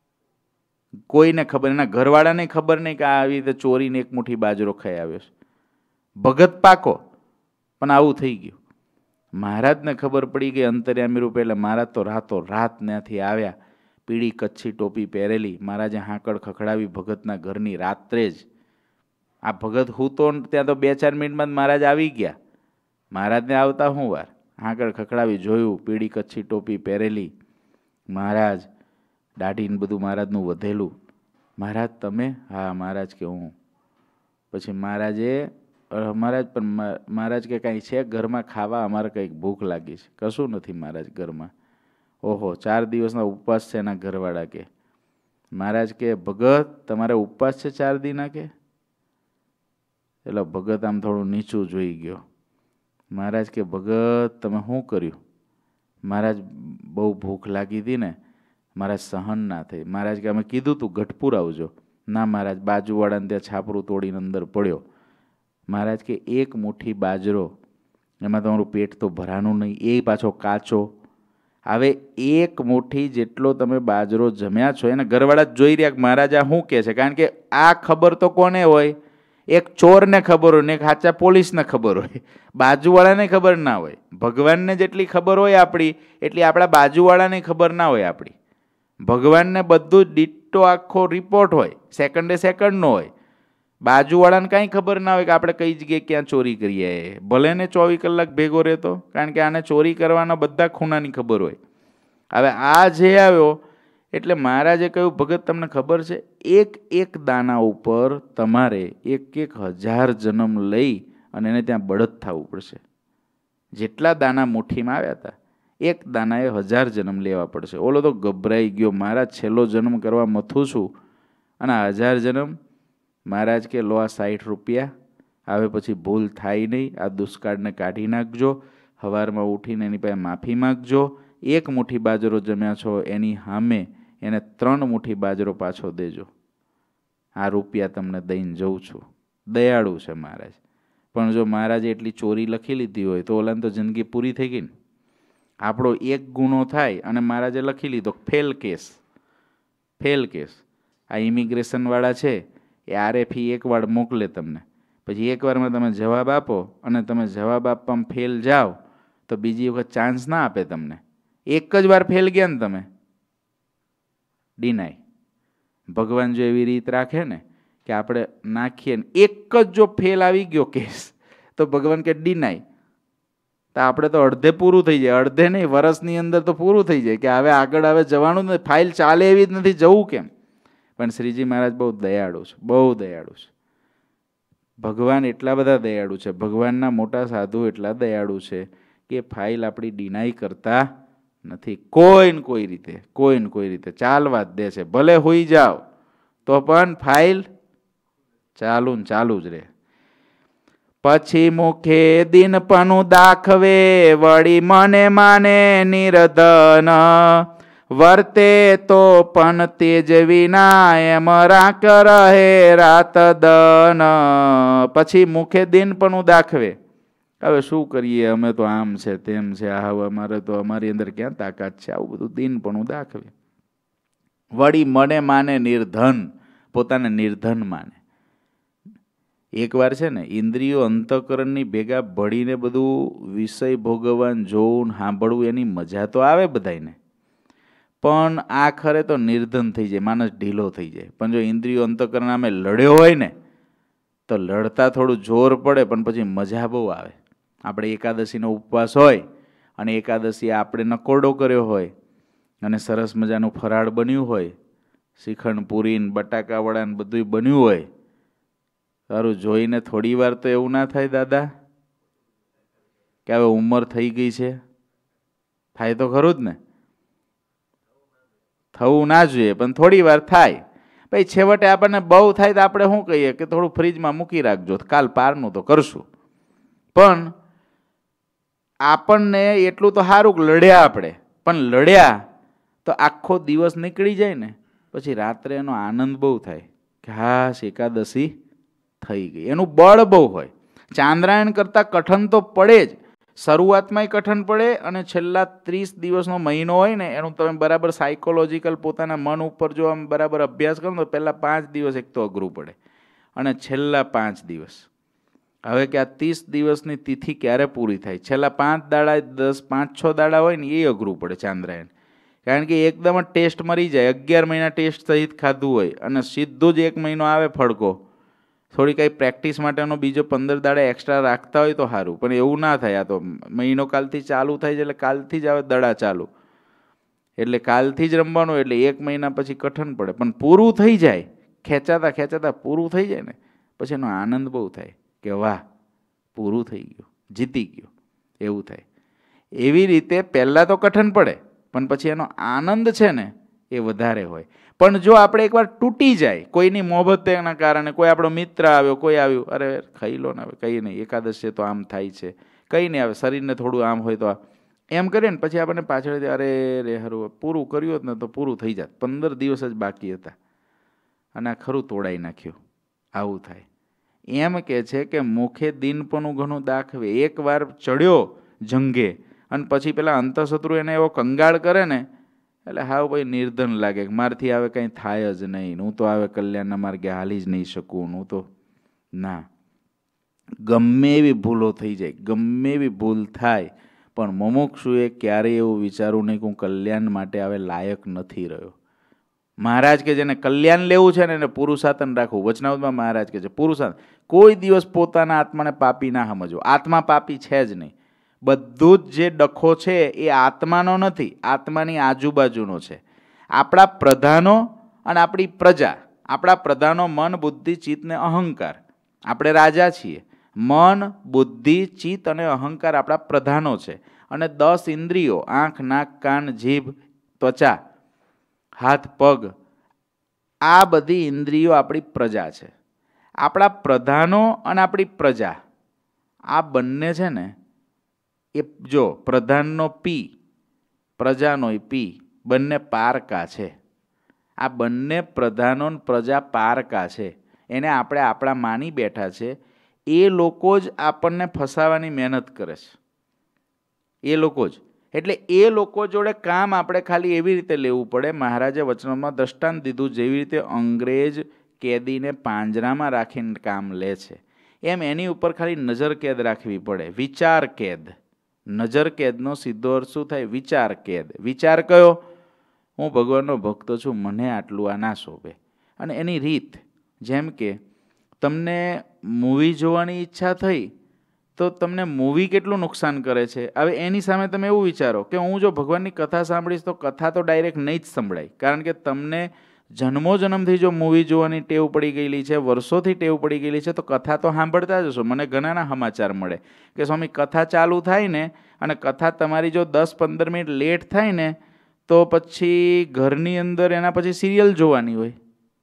કોઈને ખબર, એના ઘરવાળાને ખબર નહીં કે આવી રીતે ચોરીને એક મુઠ્ઠી બાજરો ખાઈ આવ્યો છે. ભગત પાકો, પણ આવું થઈ ગયું. મહારાજને ખબર પડી ગઈ અંતર્યામી રૂપે, એટલે મહારાજ તો રાતો રાત ત્યાંથી આવ્યા, પીળી કચ્છી ટોપી પહેરેલી. મહારાજે હાંકળ ખખડાવી ભગતના ઘરની રાત્રે જ. આ ભગત હું તો ત્યાં તો બે ચાર મિનિટમાં જ મહારાજ આવી ગયા. મહારાજને આવતા હું વાર, હાંકળ ખખડાવી જોયું, પીળી કચ્છી ટોપી પહેરેલી મહારાજ, દાઢીને બધું મહારાજનું વધેલું. મહારાજ તમે? હા મહારાજ કે હું. પછી મહારાજે મહારાજ પણ મહારાજ કે કાંઈ છે ઘરમાં ખાવા? અમારે કંઈક ભૂખ લાગી છે. કશું નથી મહારાજ ઘરમાં. ઓહો, ચાર દિવસના ઉપવાસ છે એના ઘરવાળા કે. મહારાજ કે ભગત તમારે ઉપવાસ છે ચાર દીના કે? એટલે ભગત આમ થોડું નીચું જોઈ ગયો. મહારાજ કે ભગત તમે શું કર્યું? મહારાજ બહુ ભૂખ લાગી હતી ને મહારાજ સહન ના થઈ. મહારાજ કે અમે કીધું તું ગઢપુર આવજો. ના મહારાજ, બાજુવાળાને ત્યાં છાપરું તોડીને અંદર પડ્યો. મહારાજ કે એક મુઠ્ઠી બાજરો, એમાં તમારું પેટ તો ભરાનું નહીં, એ પાછો કાચો. હવે એક મુઠ્ઠી જેટલો તમે બાજરો જમ્યા છો, એને ઘરવાળા જ જોઈ રહ્યા કે મહારાજ આ શું કહે છે. કારણ કે આ ખબર તો કોને હોય? એક ચોરને ખબર હોય ને એક સાચા પોલીસને ખબર હોય, બાજુવાળાને ખબર ના હોય. ભગવાનને જેટલી ખબર હોય આપણી, એટલી આપણા બાજુવાળાને ખબર ના હોય આપણી. ભગવાનને બધું જ ડિટ્ટો આખો રિપોર્ટ હોય, સેકન્ડે સેકન્ડનો હોય. બાજુવાળાને કાંઈ ખબર ના હોય કે આપણે કઈ જગ્યાએ ક્યાં ચોરી કરીએ. ભલે ને ચોવીસ કલાક ભેગો રહેતો, કારણ કે આને ચોરી કરવાના બધા ખૂણાની ખબર હોય. હવે આ જે આવ્યો એટલે મહારાજે કહ્યું ભગત તમને ખબર છે એક એક દાના ઉપર તમારે એક એક હજાર જન્મ લઈ અને એને ત્યાં બળદ થવું પડશે. જેટલા દાના મુઠ્ઠીમાં આવ્યા હતા એક દાનાએ હજાર જન્મ લેવા પડશે. ઓલો તો ગભરાઈ ગયો, મહારાજ છેલ્લો જન્મ કરવા મથું છું અને આ હજાર જન્મ. મહારાજ કે લો આ સાઠ રૂપિયા, હવે પછી ભૂલ થાય નહીં, આ દુષ્કાળને કાઢી નાખજો, સવારમાં ઉઠીને એની પાસે માફી માગજો. એક મુઠ્ઠી બાજરો જમ્યા છો એની સામે એને ત્રણ મુઠ્ઠી બાજરો પાછો દેજો. આ રૂપિયા તમને દઈને જઉં છું. દયાળુ છે મહારાજ. પણ જો મહારાજે એટલી ચોરી લખી લીધી હોય તો ઓલાને તો જિંદગી પૂરી થઈ ગઈ ને. આપણો એક ગુનો થાય અને મહારાજે લખી લીધો ફેલ કેસ, ફેલ કેસ. આ ઇમિગ્રેશનવાળા છે એ આરએફઈ એક વાર મોકલે તમને, પછી એક વારમાં તમે જવાબ આપો અને તમે જવાબ આપવામાં ફેલ જાઓ તો બીજી વખત ચાન્સ ના આપે તમને. એક જ વાર ફેલ ગયા ને તમે, ડિનાય. ભગવાન જો એવી રીત રાખે ને કે આપણે નાખીએ ને એક જ જો ફેલ આવી ગયો કેસ તો ભગવાન કે ડિનાય, તો આપણે તો અડધે પૂરું થઈ જાય. અડધે નહીં, વર્ષની અંદર તો પૂરું થઈ જાય કે હવે આગળ હવે જવાનું નથી, ફાઇલ ચાલે એવી જ નથી, જવું કેમ? પણ શ્રીજી મહારાજ બહુ દયાળુ છે, બહુ દયાળુ છે. ભગવાન એટલા બધા દયાળુ છે, ભગવાનના મોટા સાધુ એટલા દયાળુ છે કે ફાઇલ આપણી ડિનાય કરતા નથી કોઈ ને કોઈ રીતે, કોઈ ને કોઈ રીતે ચાલવા જ દે છે. ભલે હોઈ જાઓ તો પણ ફાઇલ ચાલુ ને ચાલુ જ રહે. પછી મુખે દિનપનું દાખવે, વળી મને માને નિર્ધન, વર્તે તો પણ તેજ વિના એમ રાખ રહે રાત દન. પછી મુખે દિનપનું દાખવે. હવે શું કરીએ, અમે તો આમ છે તેમ છે, આ હવે અમારે તો અમારી અંદર ક્યાં તાકાત છે, આવું બધું દિનપણું દાખવે. વળી મને માને નિર્ધન, પોતાને નિર્ધન માને. એકવાર છે ને ઇન્દ્રિયો અંતઃકરણની ભેગા ભળીને બધું વિષય ભોગવવાનું જોવું સાંભળવું એની મજા તો આવે બધાને, પણ આખરે તો નિર્ધન થઈ જાય, માણસ ઢીલો થઈ જાય. પણ જો ઇન્દ્રિયો અંતઃકરણ આમે લડ્યો હોય ને તો લડતા થોડું જોર પડે પણ પછી મજા બહુ આવે. આપણે એકાદશીનો ઉપવાસ હોય અને એકાદશી આપણે નકોરડો કર્યો હોય અને સરસ મજાનું ફરાળ બન્યું હોય, શ્રીખંડ પૂરી ને બટાકા વડા ને બધું બન્યું હોય, તારું જોઈને થોડી વાર તો એવું ના થાય દાદા કે હવે ઉંમર થઈ ગઈ છે? થાય તો ખરું જ ને. થવું ના જોઈએ પણ થોડી વાર થાય. પછી છેવટે આપણને બહુ થાય તો આપણે શું કહીએ કે થોડું ફ્રીજમાં મૂકી રાખજો, કાલ પારનું તો કરશું. પણ આપણને એટલું તો સારું કે લડ્યા આપણે, પણ લડ્યા તો આખો દિવસ નીકળી જાય ને પછી રાત્રે એનો આનંદ બહુ થાય કે હાશ એકાદશી થઈ ગઈ. એનું બળ બહુ હોય. ચાંદ્રાયણ કરતાં કઠણ તો પડે જ, શરૂઆતમાંય કઠણ પડે અને છેલ્લા ત્રીસ દિવસનો મહિનો હોય ને એનું તમે બરાબર સાયકોલોજીકલ પોતાના મન ઉપર જો આમ બરાબર અભ્યાસ કરો તો પહેલાં પાંચ દિવસ એક તો અઘરું પડે અને છેલ્લા પાંચ દિવસ હવે કે આ ત્રીસ દિવસની તિથિ ક્યારે પૂરી થાય, છેલ્લા પાંચ દાડા દસ પાંચ છ દાડા હોય ને એ અઘરું પડે ચાંદ્રાયણ. કારણ કે એકદમ જ ટેસ્ટ મરી જાય, અગિયાર મહિના ટેસ્ટ સહિત ખાધું હોય અને સીધું જ એક મહિનો આવે ફડકો. થોડી કાંઈ પ્રેક્ટિસ માટેનો બીજો પંદર દાડા એક્સ્ટ્રા રાખતા હોય તો સારું, પણ એવું ના થાય. આ તો મહિનો કાલથી ચાલુ થાય છે એટલે કાલથી જ આવે દડા ચાલુ, એટલે કાલથી જ રમવાનું, એટલે એક મહિના પછી કઠણ પડે. પણ પૂરું થઈ જાય, ખેંચાતા ખેંચાતા પૂરું થઈ જાય ને પછી એનો આનંદ બહુ થાય કે વાહ પૂરું થઈ ગયું, જીતી ગયો, એવું થાય. એવી રીતે પહેલાં તો કઠણ પડે પણ પછી એનો આનંદ છે ને એ વધારે હોય. પણ જો આપણે એકવાર તૂટી જાય કોઈની મોહબ્બતના કારણે, કોઈ આપણો મિત્ર આવ્યો, કોઈ આવ્યું, અરે ખાઈ લો ને હવે કંઈ નહીં, એકાદશ છે તો આમ થાય છે, કંઈ નહીં, આવે શરીરને થોડું આમ હોય તો એમ કરીએ ને પછી આપણને પાછળથી અરે રે હરું પૂરું કર્યું હોત ને તો પૂરું થઈ જાત, પંદર દિવસ જ બાકી હતા અને આ ખરું તોડાઈ નાખ્યું, આવું થાય. એમ કે છે કે મુખે દિનપણું ઘણું દાખવે, એકવાર ચડ્યો જંગે અને પછી પેલા અંતઃશત્રુ એને એવો કંગાળ કરે ને એટલે હાવ ભાઈ નિર્ધન લાગે કે મારથી આવે કંઈ થાય જ નહીં, હું તો આવે કલ્યાણના માર્ગે હાલી જ નહીં શકું, હું તો ના. ગમે એવી ભૂલો થઈ જાય, ગમે એવી ભૂલ થાય, પણ મુમુક્ષુએ ક્યારેય એવું વિચારવું નહીં કે હું કલ્યાણ માટે હવે લાયક નથી રહ્યો. મહારાજ કે જેને કલ્યાણ લેવું છે ને એને પુરુષાર્થન રાખવું. વચનાવતમાં મહારાજ કે છે પુરુષાર્થ, કોઈ દિવસ પોતાના આત્માને પાપી ના સમજવો. આત્મા પાપી છે જ નહીં. બધું જ જે ડખો છે એ આત્માનો નથી, આત્માની આજુબાજુનો છે. આપણા પ્રધાનો અને આપણી પ્રજા, આપણા પ્રધાનો મન બુદ્ધિ ચિત્ત ને અહંકાર, આપણે રાજા છીએ. મન બુદ્ધિ ચિત્ત અને અહંકાર આપણા પ્રધાનો છે. અને દસ ઇન્દ્રિયો, આંખ નાક કાન જીભ ત્વચા હાથ પગ, આ બધી ઇન્દ્રિયો આપણી પ્રજા છે. આપણા પ્રધાનો અને આપણી પ્રજા આ બંને છે ને એ જો પ્રધાનનો પી પ્રજાનો પી બંને પારકા છે. આ બંને પ્રધાનો પ્રજા પારકા છે. એને આપણે આપણા માની બેઠા છે. એ લોકો જ આપણને ફસાવાની મહેનત કરે છે, એ લોકો જ. એટલે એ લોકો જોડે કામ આપણે ખાલી એવી રીતે લેવું પડે. મહારાજે વચનમાં દ્રષ્ટાંત દીધું, જેવી રીતે અંગ્રેજ કેદીને પાંજરામાં રાખીને કામ લે છે એમ એની ઉપર ખાલી નજર કેદ રાખવી પડે. વિચાર કેદ, નજર કેદનો સીધો અર્થ શું થાય? વિચાર કેદ. વિચાર કયો? હું ભગવાનનો ભક્ત છું, મને આટલું આ ના શોભે. અને એની રીત, જેમ કે તમને મૂવી જોવાની ઈચ્છા થઈ તો તમને મૂવી કેટલું નુકસાન કરે છે. હવે એની સામે તમે એવું વિચારો કે હું જો ભગવાનની કથા સાંભળીશ તો કથા તો ડાયરેક્ટ નહીં જ સંભળાય, કારણ કે તમને જન્મો જન્મથી જો મૂવી જોવાની ટેવ પડી ગયેલી છે, વર્ષોથી ટેવ પડી ગયેલી છે, તો કથા તો સાંભળતા જ હશો. મને ઘણાના સમાચાર મળે કે સ્વામી કથા ચાલુ થાય ને અને કથા તમારી જો દસ પંદર મિનિટ લેટ થાય ને તો પછી ઘરની અંદર એના પછી સિરિયલ જોવાની હોય.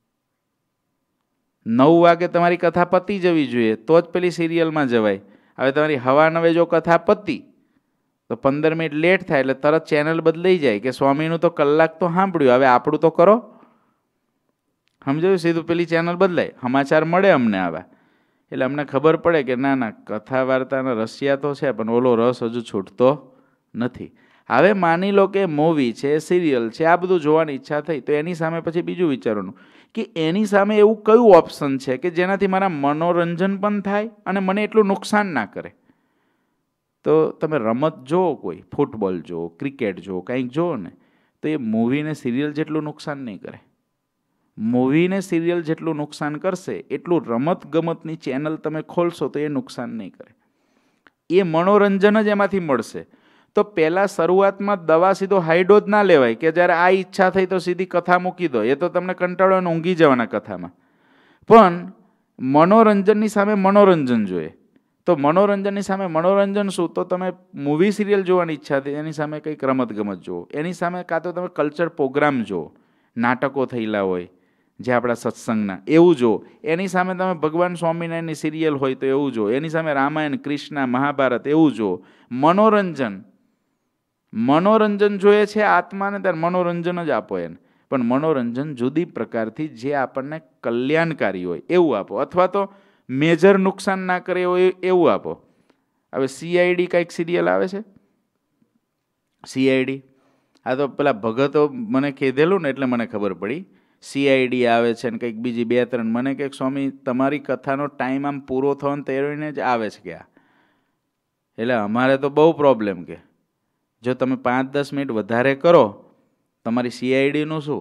નવ વાગે તમારી કથા પતી જવી જોઈએ તો જ પેલી સિરિયલમાં જવાય. હવે તમારી હવા નવે જો કથા પતી તો પંદર મિનિટ લેટ થાય એટલે તરત ચેનલ બદલાઈ જાય કે સ્વામીનું તો કલાક તો સાંભળ્યું, હવે આપણું તો કરો. સમજાયું? સીધું પેલી ચેનલ બદલાય. સમાચાર મળે અમને આવા એટલે અમને ખબર પડે કે ના ના કથા વાર્તાના રસિયા તો છે પણ ઓલો રસ હજુ છૂટતો નથી. હવે માની લો કે મૂવી છે, સિરિયલ છે, આ બધું જોવાની ઈચ્છા થઈ તો એની સામે પછી બીજું વિચારવાનું કે એની સામે એવું કયું ઓપ્શન છે કે જેનાથી મારા મનોરંજન પણ થાય અને મને એટલું નુકસાન ના કરે. તો તમે રમત જુઓ, કોઈ ફૂટબોલ જુઓ, ક્રિકેટ જુઓ, કંઈક જુઓ ને તો એ મૂવીને સિરિયલ જેટલું નુકસાન નહીં કરે. મૂવીને સિરિયલ જેટલું નુકસાન કરશે એટલું રમત ગમતની ચેનલ તમે ખોલશો તો એ નુકસાન નહીં કરે. એ મનોરંજન જ એમાંથી મળશે. તો પહેલાં શરૂઆતમાં દવા સીધો હાઈડોઝ ના લેવાય કે જ્યારે આ ઈચ્છા થઈ તો સીધી કથા મૂકી દો, એ તો તમને કંટાળો અને ઊંઘી જવાના કથામાં. પણ મનોરંજનની સામે મનોરંજન જોઈએ. તો મનોરંજનની સામે મનોરંજન શું? તો તમે મૂવી સિરિયલ જોવાની ઈચ્છા થઈ એની સામે કંઈક રમત ગમત જુઓ, એની સામે કાં તો તમે કલ્ચર પ્રોગ્રામ જુઓ, નાટકો થયેલા હોય જે આપણા સત્સંગના, એવું જુઓ. એની સામે તમે ભગવાન સ્વામિનારાયણની સિરિયલ હોય તો એવું જુઓ. એની સામે રામાયણ કૃષ્ણ મહાભારત એવું જુઓ. મનોરંજન મનોરંજન જોઈએ છે આત્માને, ત્યારે મનોરંજન જ આપો એને. પણ મનોરંજન જુદી પ્રકારથી જે આપણને કલ્યાણકારી હોય એવું આપો, અથવા તો મેજર નુકસાન ના કરે હોય એવું આપો. હવે સીઆઈડી કાંઈક સિરિયલ આવે છે, સીઆઈડી. આ તો પેલા ભગતો મને કીધેલું ને એટલે મને ખબર પડી સીઆઈડી આવે છે ને કંઈક બીજી બે ત્રણ. મને કંઈક સ્વામી તમારી કથાનો ટાઈમ આમ પૂરો થવાનો તેરોઈને જ આવે છે કે આ. એટલે અમારે તો બહુ પ્રોબ્લેમ કે જો તમે પાંચ દસ મિનિટ વધારે કરો તમારી સીઆઈડીનું શું?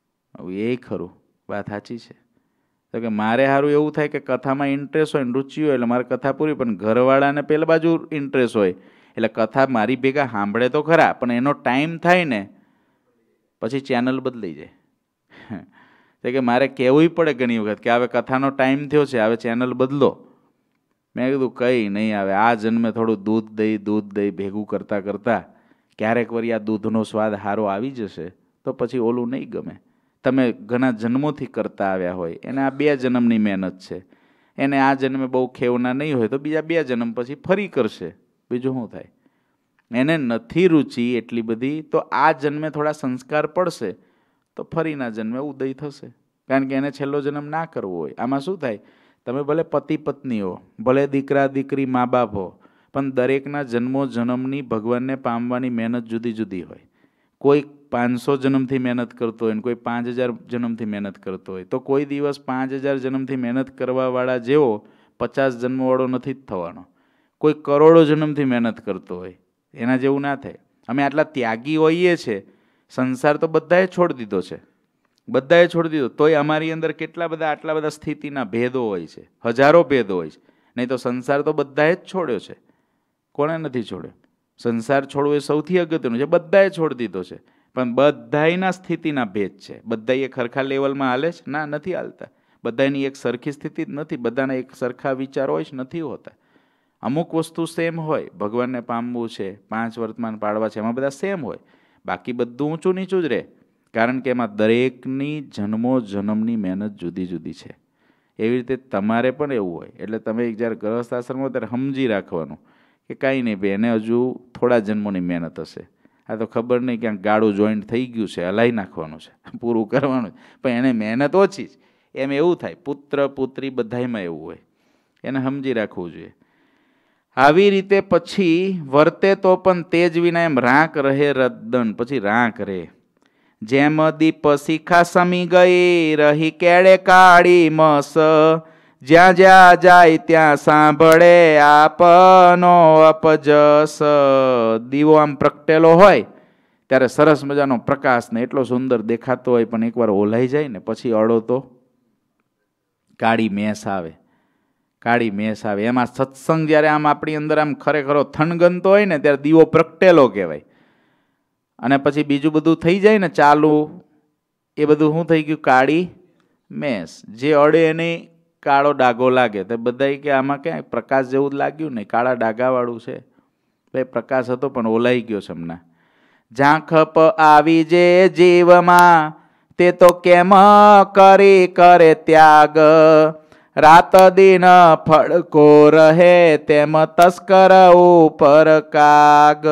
એ ખરું, વાત સાચી છે. તો કે મારે સારું એવું થાય કે કથામાં ઇન્ટરેસ્ટ હોય ને રુચિ હોય એટલે મારે કથા પૂરી, પણ ઘરવાળાને પેલા બાજુ ઇન્ટરેસ્ટ હોય એટલે કથા મારી ભેગા સાંભળે તો ખરા, પણ એનો ટાઈમ થાય ને પછી ચેનલ બદલાઈ જાય. તો કે મારે કહેવું પડે ઘણી વખત કે હવે કથાનો ટાઈમ થયો છે, હવે ચેનલ બદલો. મેં કીધું કંઈ નહીં, આવે આ જન્મે થોડું દૂધ દહીં દૂધ દહીં ભેગું કરતાં કરતાં ક્યારેક વળી આ દૂધનો સ્વાદ સારો આવી જશે તો પછી ઓલું નહીં ગમે. તમે ઘણા જન્મોથી કરતા આવ્યા હોય, એને આ બે જન્મની મહેનત છે, એને આ જન્મે બહુ ખેવના નહીં હોય તો બીજા બે જન્મ પછી ફરી કરશે, બીજું શું થાય. એને નથી રુચિ એટલી બધી તો આ જન્મે થોડા સંસ્કાર પડશે તો ફરીના જન્મે ઉદય થશે, કારણ કે એને છેલ્લો જન્મ ના કરવો હોય. આમાં શું થાય, તમે ભલે પતિ પત્ની હો, ભલે દીકરા દીકરી મા બાપ હો, પણ દરેકના જન્મો જન્મની ભગવાનને પામવાની મહેનત જુદી જુદી હોય. કોઈ પાંચસો જન્મથી મહેનત કરતો હોય ને કોઈ પાંચ હજાર જન્મથી મહેનત કરતો હોય, તો કોઈ દિવસ પાંચ હજાર જન્મથી મહેનત કરવાવાળા જેવો પચાસ જન્મવાળો નથી જ થવાનો. કોઈ કરોડો જન્મથી મહેનત કરતો હોય એના જેવું ના થાય. અમે આટલા ત્યાગી હોઈએ છીએ, સંસાર તો બધાએ છોડી દીધો છે, બધાએ છોડી દીધો, તોય અમારી અંદર કેટલા બધા આટલા બધા સ્થિતિના ભેદો હોય છે, હજારો ભેદો હોય છે. નહીં તો સંસાર તો બધાએ જ છોડ્યો છે, કોણે નથી છોડ્યો? સંસાર છોડવો એ સૌથી અગત્યનું છે, બધાએ છોડી દીધો છે, પણ બધાયના સ્થિતિના ભેદ છે. બધા એક સરખા લેવલમાં હાલે છે? ના, નથી હાલતા. બધાની એક સરખી સ્થિતિ જ નથી, બધાના એક સરખા વિચાર હોય છે, નથી હોતા. અમુક વસ્તુ સેમ હોય, ભગવાનને પામવું છે, પાંચ વર્તમાન પાડવા છે, એમાં બધા સેમ હોય, બાકી બધું ઊંચું નીચું જ રહે, કારણ કે એમાં દરેકની જન્મો જન્મની મહેનત જુદી જુદી છે. એવી રીતે તમારે પણ એવું હોય. એટલે તમે જ્યારે ગૃહસ્થ આશ્રમ ત્યારે સમજી રાખવાનું કે કાંઈ નહીં ભાઈ, એને હજુ થોડા જન્મોની મહેનત હશે, આ તો ખબર નહીં ક્યાંક ગાડું જોઈન્ટ થઈ ગયું છે, હલાવી નાખવાનું છે, પૂરું કરવાનું, પણ એને મહેનત ઓછી જ. એમ એવું થાય, પુત્ર પુત્રી બધાયમાં એવું હોય, એને સમજી રાખવું જોઈએ. આવી રીતે પછી વર્તે તો પણ તેજ વિના એમ રાંક રહે રદ્દન, પછી રાંક રહે. જેમ દીપ શિખા સમી ગઈ રહી કેળે કાળી મસ, જ્યાં જ્યાં જાય ત્યાં સાંભળે આપનો અપજસ. દીવો આમ પ્રગટેલો હોય ત્યારે સરસ મજાનો પ્રકાશ ને એટલો સુંદર દેખાતો હોય, પણ એકવાર ઓલાઈ જાય ને પછી અડો તો કાળી મેસ આવે, કાળી મેસ આવે. એમાં સત્સંગ જ્યારે આમ આપણી અંદર આમ ખરેખરો થનગનતો હોય ને ત્યારે દીવો પ્રગટેલો કહેવાય. અને પછી બીજું બધું થઈ જાય ને ચાલુ, એ બધું શું થઈ ગયું? કાળી મેસ. જે અડે એને કાળો ડાઘો લાગે, તો બધા કે આમાં ક્યાંય પ્રકાશ જેવું લાગ્યું નહીં, કાળા ડાઘાવાળું છે. ભાઈ પ્રકાશ હતો પણ ઓલાઈ ગયો છે હમણાં. ઝાંખપ આવી જે જીવમાં તે તો કેમ કરી કરે ત્યાગ, રાત દિન ફડકો રહે તેમ તસ્કર ઉપર કાગ.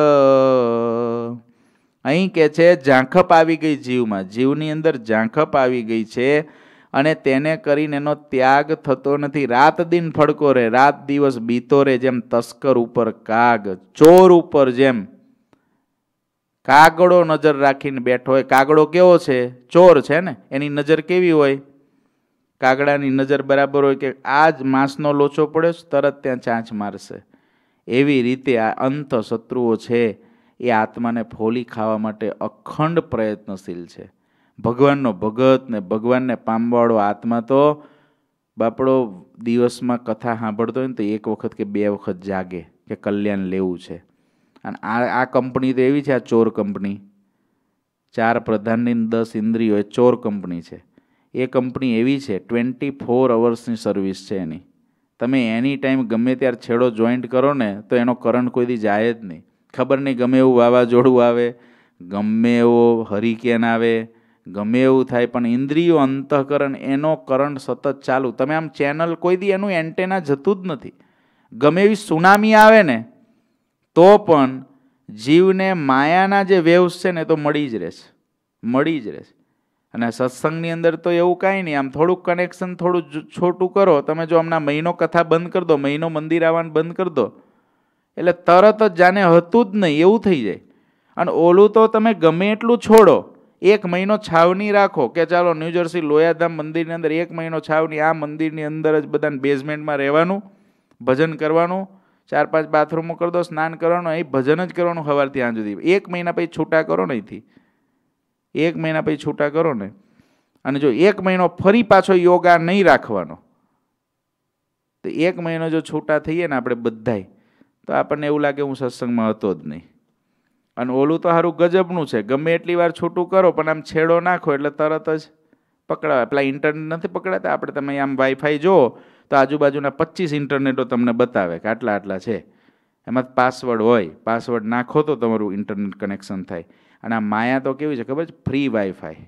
અહીં કે છે ઝાંખપ આવી ગઈ જીવમાં, જીવની અંદર ઝાંખપ આવી ગઈ છે અને તેને કરીને એનો ત્યાગ થતો નથી. રાત દિન ફડકો રહે, રાત દિવસ બીતો રહે, જેમ તસ્કર ઉપર કાગ, ચોર ઉપર જેમ કાગડો નજર રાખીને બેઠો હોય. કાગડો કેવો છે? ચોર છે ને, એની નજર કેવી હોય? કાગડાની નજર બરાબર હોય કે આ જ માંસનો લોચો પડ્યો તરત ત્યાં ચાંચ મારશે. એવી રીતે આ અંત શત્રુઓ છે એ આત્માને ફોલી ખાવા માટે અખંડ પ્રયત્નશીલ છે. ભગવાનનો ભગત ને ભગવાનને પામવાળો આત્મા તો બાપડો દિવસમાં કથા સાંભળતો હોય ને તો એક વખત કે બે વખત જાગે કે કલ્યાણ લેવું છે. અને આ આ કંપની તો એવી છે, આ ચોર કંપની, ચાર પ્રધાનની દસ ઇન્દ્રિયો, એ ચોર કંપની છે. એ કંપની એવી છે, ટ્વેન્ટી ફોર અવર્સની સર્વિસ છે એની. તમે એની ટાઈમ ગમે ત્યારે છેડો જોઈન્ટ કરો ને તો એનો કરંટ કોઈ દી જાય જ નહીં. ખબર નહીં, ગમે એવું વાવાઝોડું આવે, ગમે એવો હરિકેન આવે, ગમે એવું થાય, પણ ઇન્દ્રિયો અંતઃકરણ એનો કરંટ સતત ચાલુ. તમે આમ ચેનલ કોઈ દી એનું એન્ટેના જતું જ નથી. ગમે એવી સુનામી આવે ને તો પણ જીવને માયાના જે વેવ્સ છે ને તો મળી જ રહેશે, મળી જ રહેશે. અને સત્સંગની અંદર તો એવું કાંઈ નહીં, આમ થોડુંક કનેક્શન થોડું છોટું કરો. તમે જો હમણાં મહિનો કથા બંધ કરી દો, મહિનો મંદિર આવવાનું બંધ કરી દો, એટલે તરત જ જાણે હતું જ નહીં એવું થઈ જાય. અને ઓલું તો તમે ગમે એટલું છોડો, એક મહિનો છાવની રાખો કે ચાલો ન્યૂજર્સી લોયાધામ મંદિરની અંદર એક મહિનો છાવની, આ મંદિરની અંદર જ બધાને બેઝમેન્ટમાં રહેવાનું, ભજન કરવાનું, ચાર પાંચ બાથરૂમો કરી દો, સ્નાન કરવાનું, અહીં ભજન જ કરવાનું સવારથી સાંજ સુધી. એક મહિના પછી છૂટા કરો ને અહીંથી, એક મહિના પછી છૂટા કરો ને. અને જો એક મહિનો ફરી પાછો યોગા નહીં રાખવાનો તો એક મહિનો જો છૂટા થઈએ ને આપણે બધાય, તો આપણને એવું લાગે હું સત્સંગમાં હતો જ નહીં. અને ઓલું તો સારું ગજબનું છે, ગમે એટલી વાર છૂટું કરો પણ આમ છેડો નાખો એટલે તરત જ પકડાય. પેલા ઇન્ટરનેટ નથી પકડાતા આપણે, તમે આમ વાઈફાઈ જુઓ તો આજુબાજુના પચીસ ઇન્ટરનેટો તમને બતાવે કે આટલા આટલા છે, એમાં પાસવર્ડ હોય, પાસવર્ડ નાખો તો તમારું ઇન્ટરનેટ કનેક્શન થાય. અને આ માયા તો કેવી છે ખબર છે, ફ્રી વાઈફાઈ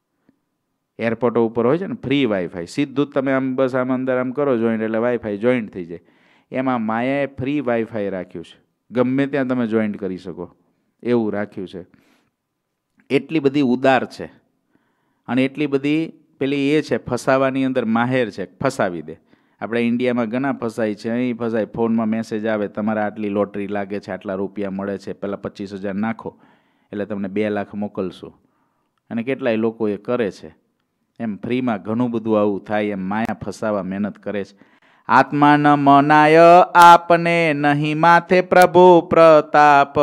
એરપોર્ટો ઉપર હોય છે ને, ફ્રી વાઈફાઈ, સીધું જ તમે આમ બસ આમ અંદર આમ કરો જોઈન્ટ એટલે વાઈફાઈ જોઈન્ટ થઈ જાય. એમાં માયાએ ફ્રી વાઈફાઈ રાખ્યું છે, ગમે ત્યાં તમે જોઈન્ટ કરી શકો એવું રાખ્યું છે. એટલી બધી ઉદાર છે અને એટલી બધી પેલી એ છે ફસાવાની અંદર માહેર છે, ફસાવી દે. આપણે ઇન્ડિયામાં ઘણા ફસાય છે, અહીં ફસાય, ફોનમાં મેસેજ આવે તમારે આટલી લોટરી લાગે છે, આટલા રૂપિયા મળે છે, પહેલાં પચીસ હજાર નાખો એટલે તમને બે લાખ મોકલશું. અને કેટલાય લોકો એ કરે છે. એમ ફ્રીમાં ઘણું બધું આવું થાય, એમ માયા ફસાવા મહેનત કરે છે. આત્મા ન મનાય આપને નહીં માથે પ્રભુ પ્રતાપ,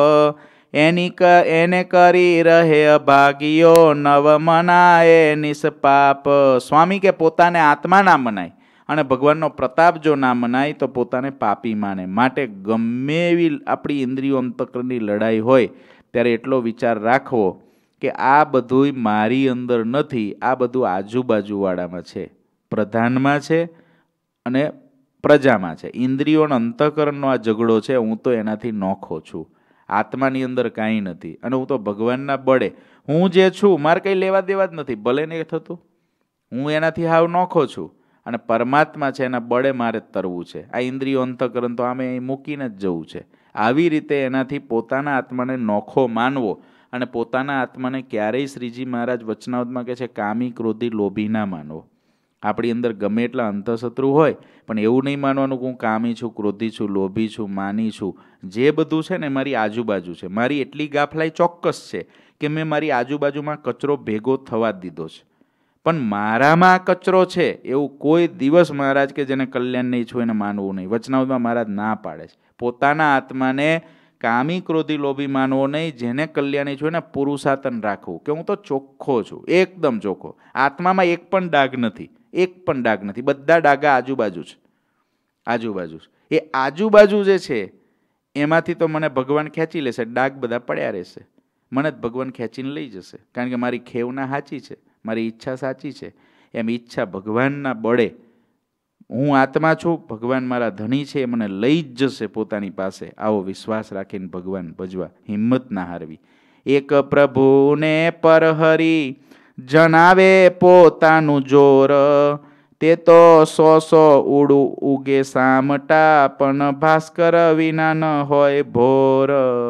એની એને કરી રહે અભાગીઓ નવ મનાય નિષ્પાપ. સ્વામી કે પોતાને આત્મા ના મનાય અને ભગવાનનો પ્રતાપ જો ના મનાય તો પોતાને પાપી માને. માટે ગમે એવી આપણી ઇન્દ્રિયો અંતકરણની લડાઈ હોય ત્યારે એટલો વિચાર રાખવો કે આ બધું મારી અંદર નથી, આ બધું આજુબાજુવાળામાં છે, પ્રધાનમાં છે અને પ્રજામાં છે. ઇન્દ્રિયોનો અંતકરણનો આ ઝઘડો છે, હું તો એનાથી નોખો છું, આત્માની અંદર કાંઈ નથી. અને હું તો ભગવાનના બળે, હું જે છું મારે કંઈ લેવા દેવા જ નથી, ભલે નહીં થતું, હું એનાથી હાવ નોખો છું. અને પરમાત્મા છે એના બળે મારે તરવું છે. આ ઇન્દ્રિયો અંતકરણ તો આમે અહીં મૂકીને જ જવું છે. આવી રીતે એનાથી પોતાના આત્માને નોખો માનવો અને પોતાના આત્માને ક્યારેય શ્રીજી મહારાજ વચનાવતમાં કહે છે કામી ક્રોધી લોભી ના માનવો. આપણી અંદર ગમે એટલા અંતઃશત્રુ હોય પણ એવું નહીં માનવાનું કે હું કામી છું, ક્રોધી છું, લોભી છું, માની છું. જે બધું છે ને મારી આજુબાજુ છે. મારી એટલી ગાફલાઈ ચોક્કસ છે કે મેં મારી આજુબાજુમાં કચરો ભેગો થવા જ દીધો છે, પણ મારામાં કચરો છે એવું કોઈ દિવસ મહારાજ કે જેને કલ્યાણ નહીં છું એને માનવું નહીં. વચનાવતમાં મહારાજ ના પાડે છે પોતાના આત્માને કામી ક્રોધી લોભી માનવો નહીં, જેને કલ્યાણી છું એને પુરુષાતન રાખવું કે હું તો ચોખ્ખો છું, એકદમ ચોખ્ખો. આત્મામાં એક પણ ડાઘ નથી, એક પણ ડાઘ નથી, બધા ડાઘા આજુબાજુ છે, આજુબાજુ. એ આજુબાજુ જે છે એમાંથી તો મને ભગવાન ખેંચી લેશે, ડાઘ બધા પડ્યા રહેશે, મને જ ભગવાન ખેંચીને લઈ જશે, કારણ કે મારી ખેવના સાચી છે, મારી ઈચ્છા સાચી છે. એમ ઈચ્છા ભગવાનના બળે હું આત્મા છું, ભગવાન મારા ધણી છે, એ મને લઈ જ જશે પોતાની પાસે. આવો વિશ્વાસ રાખીને ભગવાન ભજવા, હિંમત ના હારવી. એક પ્રભુને પરહરી જણાવે પોતાનું જોર, તે તો સો સો ઉડું ઉગે સામટા, પણ ભાસ્કર વિના ન હોય ભોર.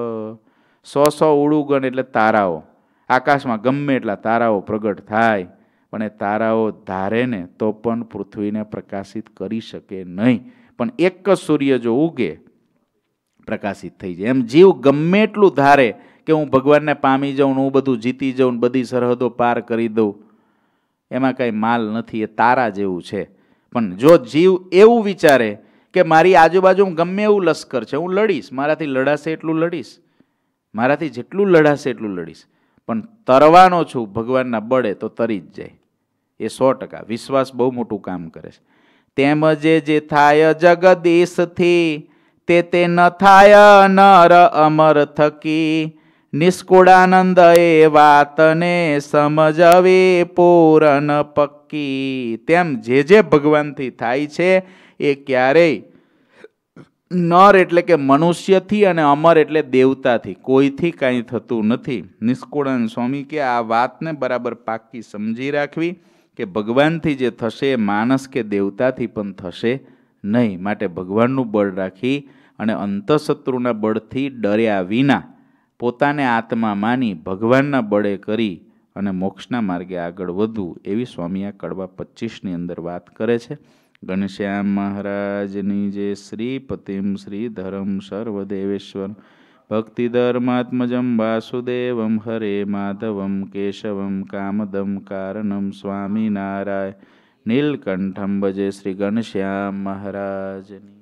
સો સો ઉડું ગણ એટલે તારાઓ, આકાશમાં ગમે એટલા તારાઓ પ્રગટ થાય પણ એ તારાઓ ધારે ને તો પણ પૃથ્વીને પ્રકાશિત કરી શકે નહીં. પણ એક જ સૂર્ય જો ઉગે પ્રકાશિત થઈ જાય. એમ જીવ ગમે એટલું ધારે કે હું ભગવાનને પામી જાઉં, હું બધું જીતી જાઉં, બધી સરહદો પાર કરી દઉં, એમાં કાંઈ માલ નથી, એ તારા જેવું છે. પણ જો જીવ એવું વિચારે કે મારી આજુબાજુ ગમે એવું લશ્કર છે, હું લડીશ, મારાથી લડાશે એટલું લડીશ, મારાથી જેટલું લડાશે એટલું લડીશ, પણ તરવાનો છું ભગવાનના બળે તો તરી જ જાય. એ સો ટકા વિશ્વાસ બહુ મોટું કામ કરે છે. તેમ જે જે થાય જગદીશથી, તે તે ન થાય નર અમર થકી, નિષ્કુળાનંદ એ વાતને સમજવી પૂરન પક્કી. તેમ જે જે ભગવાનથી થાય છે એ ક્યારેય નર એટલે કે મનુષ્યથી અને અમર એટલે દેવતાથી કોઈથી કાંઈ થતું નથી. નિષ્કુળાનંદ સ્વામી કે આ વાતને બરાબર પાકી સમજી રાખવી કે ભગવાનથી જે થશે એ માણસ કે દેવતાથી પણ થશે નહીં. માટે ભગવાનનું બળ રાખી અને અંતઃશત્રુના બળથી ડર્યા વિના પોતાને આત્મા માની ભગવાનના બળે કરી અને મોક્ષના માર્ગે આગળ વધવું, એવી સ્વામી આ કડવા પચીસની અંદર વાત કરે છે. ઘનશ્યામ મહારાજની જે શ્રી પતિમ શ્રી ધરમ સર્વદેવેશ્વર ભક્તિધર્માત્મજં વાસુદેવં હરે માધવં કેશવં કામદં કારણં સ્વામિનારાયણ નીલકંઠં ભજે શ્રી ઘનશ્યામ મહારાજની.